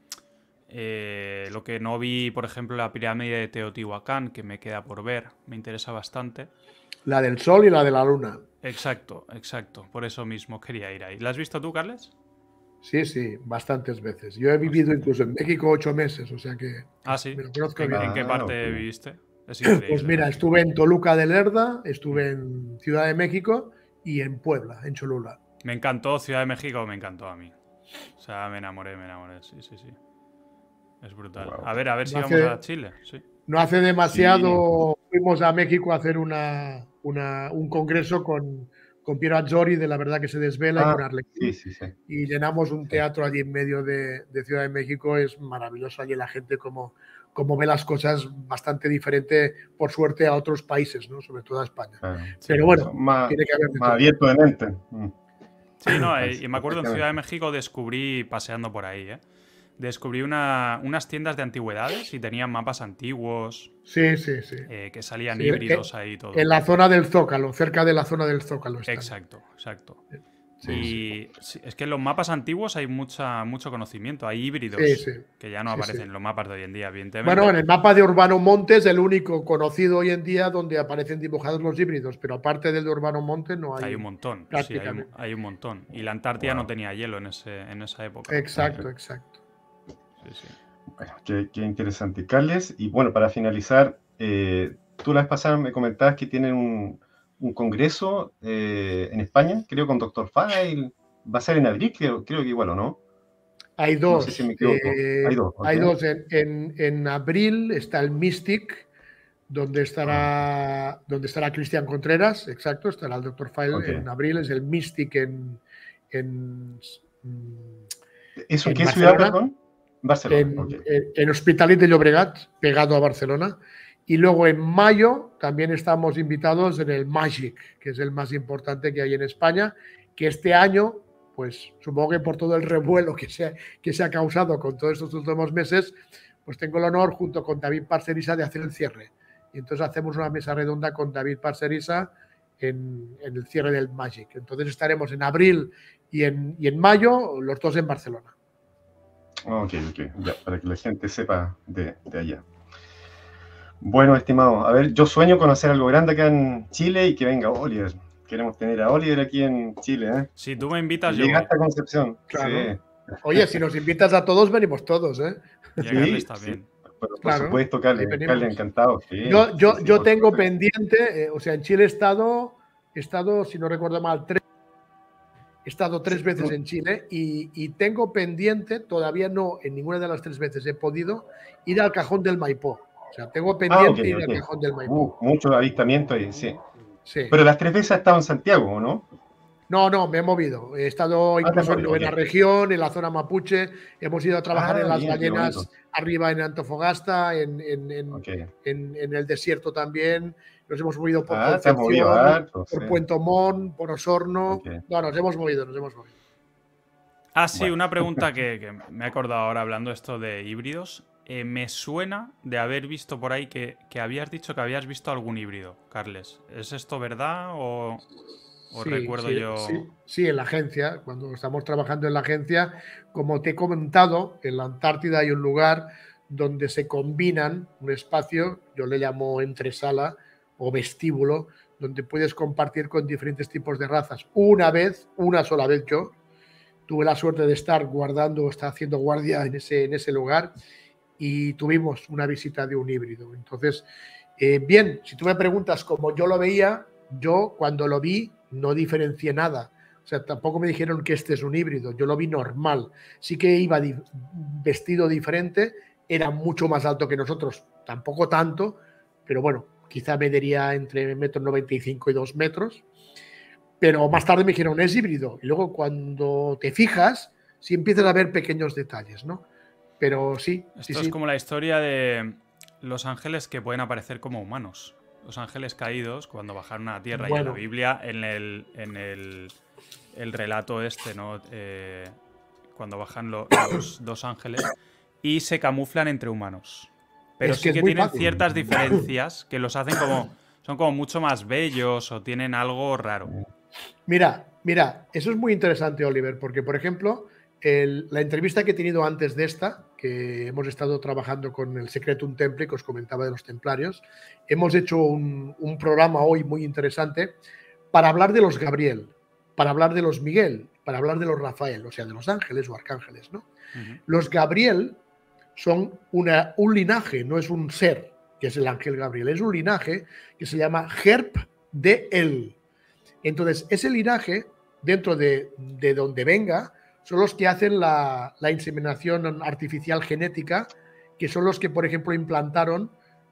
Speaker 2: Eh, lo que no vi, por ejemplo, la pirámide de Teotihuacán, que me queda por ver, me interesa bastante.
Speaker 3: La del Sol y la de la Luna.
Speaker 2: Exacto, exacto. Por eso mismo quería ir ahí. ¿La has visto tú, Carles?
Speaker 3: Sí, sí, bastantes veces. Yo he vivido incluso en México ocho meses, o sea que
Speaker 2: Ah, sí.
Speaker 3: me lo conozco
Speaker 2: ¿En,
Speaker 3: bien.
Speaker 2: en qué
Speaker 1: Ah,
Speaker 2: parte
Speaker 1: ok.
Speaker 2: viviste? Es increíble.
Speaker 3: Pues mira, estuve en Toluca de Lerda, estuve en Ciudad de México y en Puebla, en Cholula.
Speaker 2: Me encantó Ciudad de México, me encantó a mí. O sea, me enamoré, me enamoré. Sí, sí, sí. Es brutal.
Speaker 1: Wow.
Speaker 2: A ver, a ver si
Speaker 3: No
Speaker 2: vamos
Speaker 3: hace-
Speaker 2: a Chile. Sí.
Speaker 3: No hace demasiado fuimos a México a hacer una, una- un congreso con, con Piero Azzori de La Verdad que se desvela y
Speaker 1: Ah,
Speaker 3: con Arlequín.
Speaker 1: sí, sí, sí.
Speaker 3: Y llenamos un teatro allí en medio de, de Ciudad de México. Es maravilloso allí la gente como, como ve las cosas bastante diferente, por suerte, a otros países, ¿no? Sobre todo a España.
Speaker 1: Claro.
Speaker 3: Pero bueno,
Speaker 1: Son más,
Speaker 3: tiene que haber de
Speaker 1: más
Speaker 3: todo.
Speaker 1: abierto de mente. Mm.
Speaker 2: Sí, no, eh,
Speaker 1: Así,
Speaker 2: y me acuerdo en Ciudad de
Speaker 1: perfectamente.
Speaker 2: México descubrí, paseando por ahí, ¿eh? Descubrí una- unas tiendas de antigüedades y tenían mapas antiguos
Speaker 3: Sí, sí, sí.
Speaker 2: eh, que salían
Speaker 3: Sí,
Speaker 2: híbridos
Speaker 3: eh,
Speaker 2: ahí y todo.
Speaker 3: En la zona del Zócalo, cerca de la zona del Zócalo. están.
Speaker 2: Exacto, exacto.
Speaker 3: Sí,
Speaker 2: y sí, es que en los mapas antiguos hay mucha, mucho conocimiento, hay híbridos
Speaker 3: Sí, sí.
Speaker 2: que ya no
Speaker 3: Sí,
Speaker 2: aparecen
Speaker 3: sí.
Speaker 2: en los mapas de hoy en día, evidentemente.
Speaker 3: Bueno, en el mapa de Urbano Montes, el único conocido hoy en día donde aparecen dibujados los híbridos, pero aparte del de Urbano Montes no hay.
Speaker 2: Hay un montón, sí, hay un,
Speaker 3: prácticamente.
Speaker 2: hay un montón. Y la Antártida
Speaker 1: Wow.
Speaker 2: no tenía hielo en, ese, en esa época.
Speaker 3: Exacto, exacto.
Speaker 2: Sí, sí.
Speaker 1: Bueno, qué, qué interesante, Carles. Y bueno, para finalizar, eh, tú la vez pasada me comentabas que tienen un, un congreso eh, en España, creo con doctor File. Va a ser en abril, creo, creo que igual, ¿o no?
Speaker 3: Hay
Speaker 1: No sé si me
Speaker 3: dos.
Speaker 1: equivoco.
Speaker 3: eh,
Speaker 1: Hay dos, ¿ok?
Speaker 3: hay dos. En, en, en abril está el Mystic, donde
Speaker 1: Ah,
Speaker 3: estará, donde estará Cristian Contreras, exacto, estará el doctor File
Speaker 1: ok.
Speaker 3: en abril, es el Mystic en, en,
Speaker 1: ¿Eso en
Speaker 3: en
Speaker 1: qué ciudad,
Speaker 3: Barcelona,
Speaker 1: perdón? Barcelona, ok.
Speaker 3: en, en, en Hospitalet de Llobregat, pegado a Barcelona. Y luego en mayo también estamos invitados en el Magic, que es el más importante que hay en España, que este año, pues supongo que por todo el revuelo que se, que se ha causado con todos estos últimos meses, pues tengo el honor junto con David Parcerisa de hacer el cierre. Y entonces hacemos una mesa redonda con David Parcerisa en, en el cierre del Magic. Entonces estaremos en abril y en, y en mayo, los dos en Barcelona.
Speaker 1: Ok, ok, ya, para que la gente sepa de, de allá. Bueno, estimado, a ver, yo sueño con hacer algo grande acá en Chile y que venga Oliver. Queremos tener a Oliver aquí en Chile, ¿eh?
Speaker 2: Si tú me invitas, yo
Speaker 1: Llega
Speaker 2: voy.
Speaker 1: hasta Concepción.
Speaker 3: Claro.
Speaker 1: Sí.
Speaker 3: Oye, si nos invitas a todos, venimos todos, ¿eh?
Speaker 2: Y a
Speaker 1: Sí,
Speaker 2: Carles
Speaker 1: sí,
Speaker 2: también.
Speaker 1: por, por
Speaker 3: Claro,
Speaker 1: supuesto,
Speaker 3: ahí
Speaker 1: Carles,
Speaker 3: venimos.
Speaker 1: Carles, encantado. Sí,
Speaker 3: Yo, yo,
Speaker 1: sí, sí,
Speaker 3: yo
Speaker 1: por
Speaker 3: tengo
Speaker 1: supuesto.
Speaker 3: pendiente, eh, o sea, en Chile he estado, he estado, si no recuerdo mal, tres, he estado tres
Speaker 1: Sí,
Speaker 3: veces
Speaker 1: tú-
Speaker 3: en Chile y, y tengo pendiente, todavía no, en ninguna de las tres veces he podido ir al Cajón del Maipó. O sea, tengo
Speaker 1: Ah, ok,
Speaker 3: pendiente ir al
Speaker 1: ok.
Speaker 3: Cajón del Maipó.
Speaker 1: Uh, mucho avistamiento ahí, sí.
Speaker 3: Sí.
Speaker 1: Pero las tres veces ha estado en Santiago, ¿o no?
Speaker 3: No, no, me he movido. He estado
Speaker 1: Ah, te has
Speaker 3: incluso en
Speaker 1: movido,
Speaker 3: novena
Speaker 1: ok.
Speaker 3: región, en la zona mapuche. Hemos ido a trabajar
Speaker 1: Ah,
Speaker 3: en las
Speaker 1: bien, qué
Speaker 3: ballenas
Speaker 1: bonito.
Speaker 3: arriba en Antofagasta, en, en, en,
Speaker 1: Ok.
Speaker 3: en, en el desierto también. Nos hemos movido por
Speaker 1: Ah, te has movido
Speaker 3: Concepción,
Speaker 1: harto,
Speaker 3: por
Speaker 1: sí.
Speaker 3: Puente Montt, por Osorno.
Speaker 1: Ok.
Speaker 3: No, nos hemos movido, nos hemos movido.
Speaker 2: Ah, sí,
Speaker 1: Bueno.
Speaker 2: una pregunta que, que me he acordado ahora hablando esto de híbridos. Eh, me suena de haber visto por ahí que, que habías dicho que habías visto algún híbrido, Carles. ¿Es esto verdad o, o
Speaker 3: Sí,
Speaker 2: recuerdo
Speaker 3: sí,
Speaker 2: yo?
Speaker 3: sí, sí, en la agencia, cuando estamos trabajando en la agencia, como te he comentado, en la Antártida hay un lugar donde se combinan un espacio, yo le llamo entresala o vestíbulo, donde puedes compartir con diferentes tipos de razas. Una vez, una sola vez yo, tuve la suerte de estar guardando, estar haciendo guardia en ese, en ese lugar y tuvimos una visita de un híbrido. Entonces, eh, bien, si tú me preguntas cómo yo lo veía, yo cuando lo vi no diferencié nada. O sea, tampoco me dijeron que este es un híbrido, yo lo vi normal. Sí que iba di vestido diferente, era mucho más alto que nosotros, tampoco tanto, pero bueno, quizá mediría entre metro noventa y cinco y dos metros. Pero más tarde me dijeron, es híbrido. Y luego cuando te fijas, sí empiezas a ver pequeños detalles, ¿no? Pero sí,
Speaker 2: Esto
Speaker 3: sí,
Speaker 2: es
Speaker 3: sí.
Speaker 2: como la historia de los ángeles que pueden aparecer como humanos. Los ángeles caídos cuando bajaron a la tierra y en la
Speaker 3: Bueno.
Speaker 2: Biblia, en el, en el, el relato este, ¿no? Eh, cuando bajan lo- los dos ángeles y se camuflan entre humanos. Pero
Speaker 3: Es
Speaker 2: sí
Speaker 3: que es
Speaker 2: que
Speaker 3: muy
Speaker 2: tienen
Speaker 3: fácil.
Speaker 2: ciertas diferencias que los hacen como... Son como mucho más bellos o tienen algo raro.
Speaker 3: Mira, mira, eso es muy interesante, Oliver, porque, por ejemplo, el- la entrevista que he tenido antes de esta, que hemos estado trabajando con el Secretum Temple, que os comentaba de los templarios, hemos hecho un, un programa hoy muy interesante para hablar de los Gabriel, para hablar de los Miguel, para hablar de los Rafael, o sea, de los ángeles o arcángeles, ¿no?
Speaker 2: Ujú.
Speaker 3: Los Gabriel son una, un linaje, no es un ser, que es el ángel Gabriel, es un linaje que se llama Herp de él. Entonces, ese linaje, dentro de, de donde venga, son los que hacen la, la inseminación artificial genética, que son los que, por ejemplo, implantaron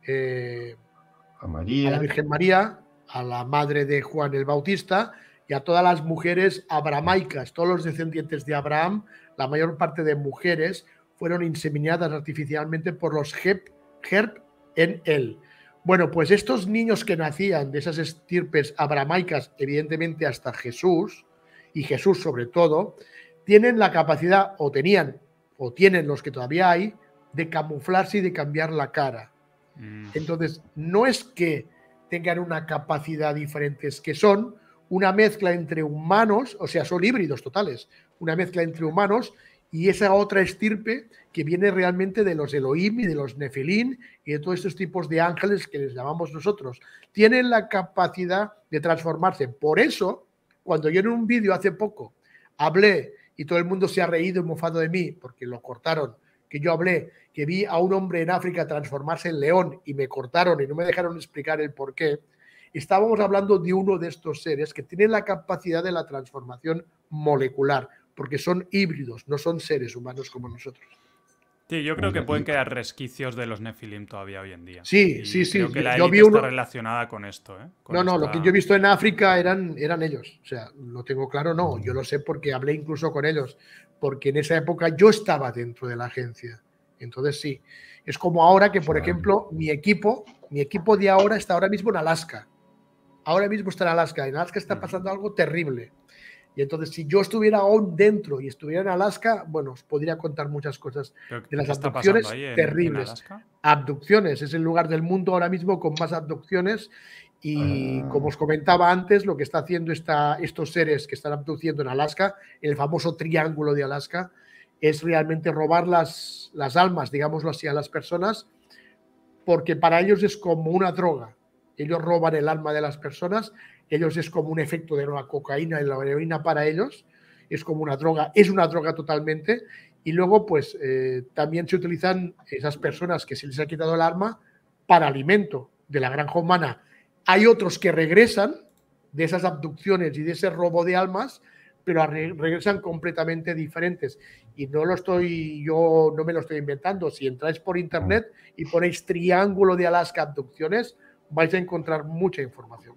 Speaker 3: eh,
Speaker 1: A
Speaker 3: a la
Speaker 1: María.
Speaker 3: Virgen María, a la madre de Juan el Bautista y a todas las mujeres abramaicas, todos los descendientes de Abraham, la mayor parte de mujeres fueron inseminadas artificialmente por los Herp, Herp en él. Bueno, pues estos niños que nacían de esas estirpes abramaicas, evidentemente hasta Jesús, y Jesús sobre todo, tienen la capacidad, o tenían, o tienen los que todavía hay, de camuflarse y de cambiar la cara.
Speaker 2: Mm.
Speaker 3: Entonces, no es que tengan una capacidad diferente, es que son una mezcla entre humanos, o sea, son híbridos totales, una mezcla entre humanos y esa otra estirpe que viene realmente de los Elohim y de los Nefilín y de todos estos tipos de ángeles que les llamamos nosotros. Tienen la capacidad de transformarse. Por eso, cuando yo en un vídeo hace poco hablé y todo el mundo se ha reído y mofado de mí porque lo cortaron que yo hablé, que vi a un hombre en África transformarse en león y me cortaron y no me dejaron explicar el por qué, estábamos hablando de uno de estos seres que tienen la capacidad de la transformación molecular, porque son híbridos, no son seres humanos como nosotros.
Speaker 2: Sí, yo creo que pueden quedar resquicios de los Nefilim todavía hoy en día.
Speaker 3: Sí,
Speaker 2: y
Speaker 3: sí, sí.
Speaker 2: Creo que la
Speaker 3: yo
Speaker 2: élite
Speaker 3: vi uno...
Speaker 2: está relacionada con esto. ¿eh? Con
Speaker 3: no, no,
Speaker 2: esta...
Speaker 3: lo que yo he visto en África eran, eran ellos. O sea, lo tengo claro, no. Yo lo sé porque hablé incluso con ellos. Porque en esa época yo estaba dentro de la agencia. Entonces sí. Es como ahora que, por ejemplo, mi equipo, mi equipo de ahora está ahora mismo en Alaska. Ahora mismo está en Alaska. En Alaska está pasando algo terrible. Y entonces, si yo estuviera aún dentro y estuviera en Alaska, bueno, os podría contar muchas cosas de las abducciones
Speaker 2: en,
Speaker 3: terribles.
Speaker 2: En
Speaker 3: abducciones, es el lugar del mundo ahora mismo con más abducciones y, como os comentaba antes, lo que está haciendo esta, estos seres que están abduciendo en Alaska, el famoso triángulo de Alaska, es realmente robar las, las almas, digámoslo así, a las personas, porque para ellos es como una droga. Ellos roban el alma de las personas. Ellos es como un efecto de la cocaína y la heroína para ellos, es como una droga, es una droga totalmente, y luego pues eh, también se utilizan esas personas que se les ha quitado el arma para alimento de la granja humana. Hay otros que regresan de esas abducciones y de ese robo de almas, pero re regresan completamente diferentes, y no lo estoy, yo no me lo estoy inventando. Si entráis por internet y ponéis triángulo de Alaska abducciones, vais a encontrar mucha información.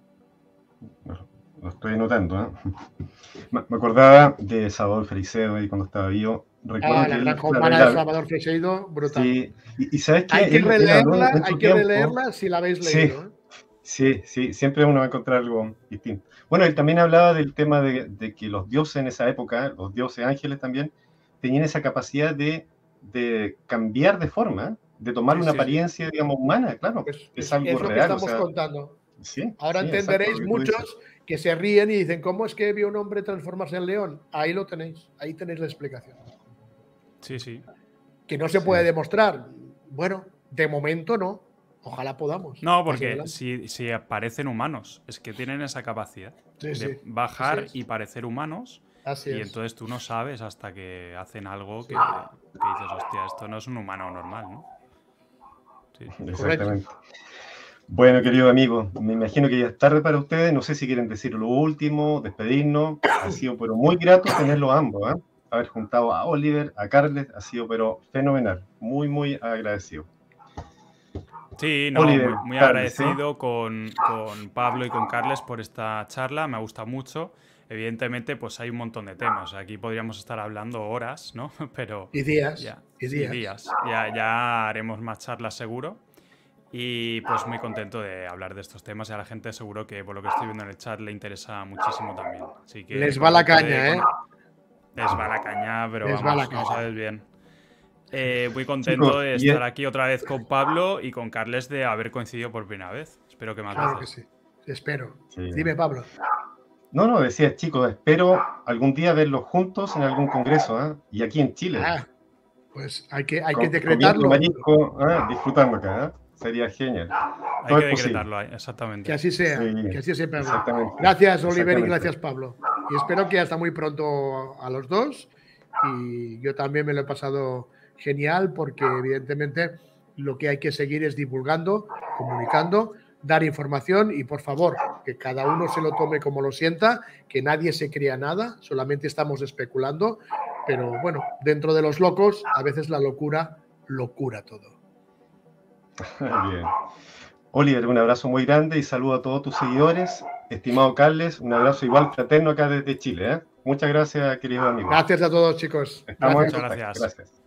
Speaker 1: Lo estoy anotando, ¿eh? Me acordaba de Salvador Freixedo ahí cuando estaba vivo.
Speaker 3: Recuerdo ah, que la granja humana de Salvador Freixedo, brutal.
Speaker 1: Sí, y, y ¿sabes qué?
Speaker 3: Hay que
Speaker 1: él,
Speaker 3: releerla,
Speaker 1: él
Speaker 3: hay que
Speaker 1: tiempo.
Speaker 3: releerla si la habéis leído.
Speaker 1: Sí,
Speaker 3: ¿eh?
Speaker 1: sí, sí, siempre uno va a encontrar algo distinto. Bueno, él también hablaba del tema de, de que los dioses en esa época, los dioses ángeles también, tenían esa capacidad de, de cambiar de forma, de tomar sí, una sí, apariencia, digamos, humana, claro.
Speaker 3: Pues,
Speaker 1: es,
Speaker 3: es
Speaker 1: algo
Speaker 3: es lo
Speaker 1: real.
Speaker 3: Que estamos
Speaker 1: o sea,
Speaker 3: contando.
Speaker 1: Sí,
Speaker 3: Ahora
Speaker 1: sí,
Speaker 3: entenderéis
Speaker 1: exacto,
Speaker 3: muchos que se ríen y dicen, ¿cómo es que vio un hombre transformarse en león? Ahí lo tenéis, ahí tenéis la explicación.
Speaker 2: Sí, sí.
Speaker 3: Que no se
Speaker 1: sí.
Speaker 3: puede demostrar. Bueno, de momento no. Ojalá podamos.
Speaker 2: No, porque si, si aparecen humanos, es que tienen esa capacidad
Speaker 3: sí,
Speaker 2: de
Speaker 3: sí.
Speaker 2: bajar
Speaker 3: es.
Speaker 2: y parecer humanos.
Speaker 3: Así
Speaker 2: y
Speaker 3: es.
Speaker 2: entonces tú no sabes hasta que hacen algo que, que dices, hostia, esto no es un humano normal, ¿no?
Speaker 1: Sí. Exactamente. Bueno, querido amigo, me imagino que ya es tarde para ustedes. No sé si quieren decir lo último, despedirnos. Ha sido pero muy grato tenerlos ambos, ¿eh? Haber juntado a Oliver, a Carles, ha sido pero fenomenal. Muy, muy agradecido.
Speaker 2: Sí, no,
Speaker 1: Oliver,
Speaker 2: muy, muy
Speaker 1: Carles,
Speaker 2: agradecido
Speaker 1: ¿eh?
Speaker 2: con, con Pablo y con Carles por esta charla. Me gusta mucho. Evidentemente, pues hay un montón de temas. Aquí podríamos estar hablando horas, ¿no? Pero
Speaker 3: y días.
Speaker 2: Ya,
Speaker 3: y días.
Speaker 2: Y días. Ya, ya haremos más charlas seguro. Y pues muy contento de hablar de estos temas y a la gente seguro que por lo que estoy viendo en el chat le interesa muchísimo también. Así que
Speaker 3: les va la caña, de, ¿eh?
Speaker 2: Les va la caña, pero
Speaker 3: les
Speaker 2: vamos,
Speaker 3: va la caña.
Speaker 2: no sabes bien. Eh, muy contento Chicos, de estar aquí otra vez con Pablo y con Carles de haber coincidido por primera vez. Espero que más
Speaker 3: claro
Speaker 2: veces.
Speaker 3: Que sí, espero.
Speaker 1: Sí.
Speaker 3: Dime, Pablo.
Speaker 1: No, no, decía, chicos, espero algún día verlos juntos en algún congreso, ¿eh? Y aquí en Chile.
Speaker 3: Ah, pues hay que, hay
Speaker 1: con,
Speaker 3: que decretarlo.
Speaker 1: Marisco, ¿eh? Disfrutando acá, ¿eh? Sería genial.
Speaker 2: Hay Todo que decretarlo, ahí, exactamente.
Speaker 3: Que así sea,
Speaker 1: sí,
Speaker 3: que así sea, Pablo.
Speaker 1: Exactamente.
Speaker 3: Gracias, Oliver, y gracias, Pablo. Y espero que hasta muy pronto a los dos. Y yo también me lo he pasado genial porque, evidentemente, lo que hay que seguir es divulgando, comunicando, dar información y, por favor, que cada uno se lo tome como lo sienta, que nadie se crea nada, solamente estamos especulando. Pero, bueno, dentro de los locos, a veces la locura lo cura todo.
Speaker 1: Bien. Oliver, un abrazo muy grande y saludo a todos tus seguidores. Estimado Carles, un abrazo igual fraterno acá desde Chile, ¿eh? Muchas gracias, queridos amigos.
Speaker 3: Gracias a todos, chicos.
Speaker 1: Estamos
Speaker 3: gracias.
Speaker 1: en contacto. Gracias.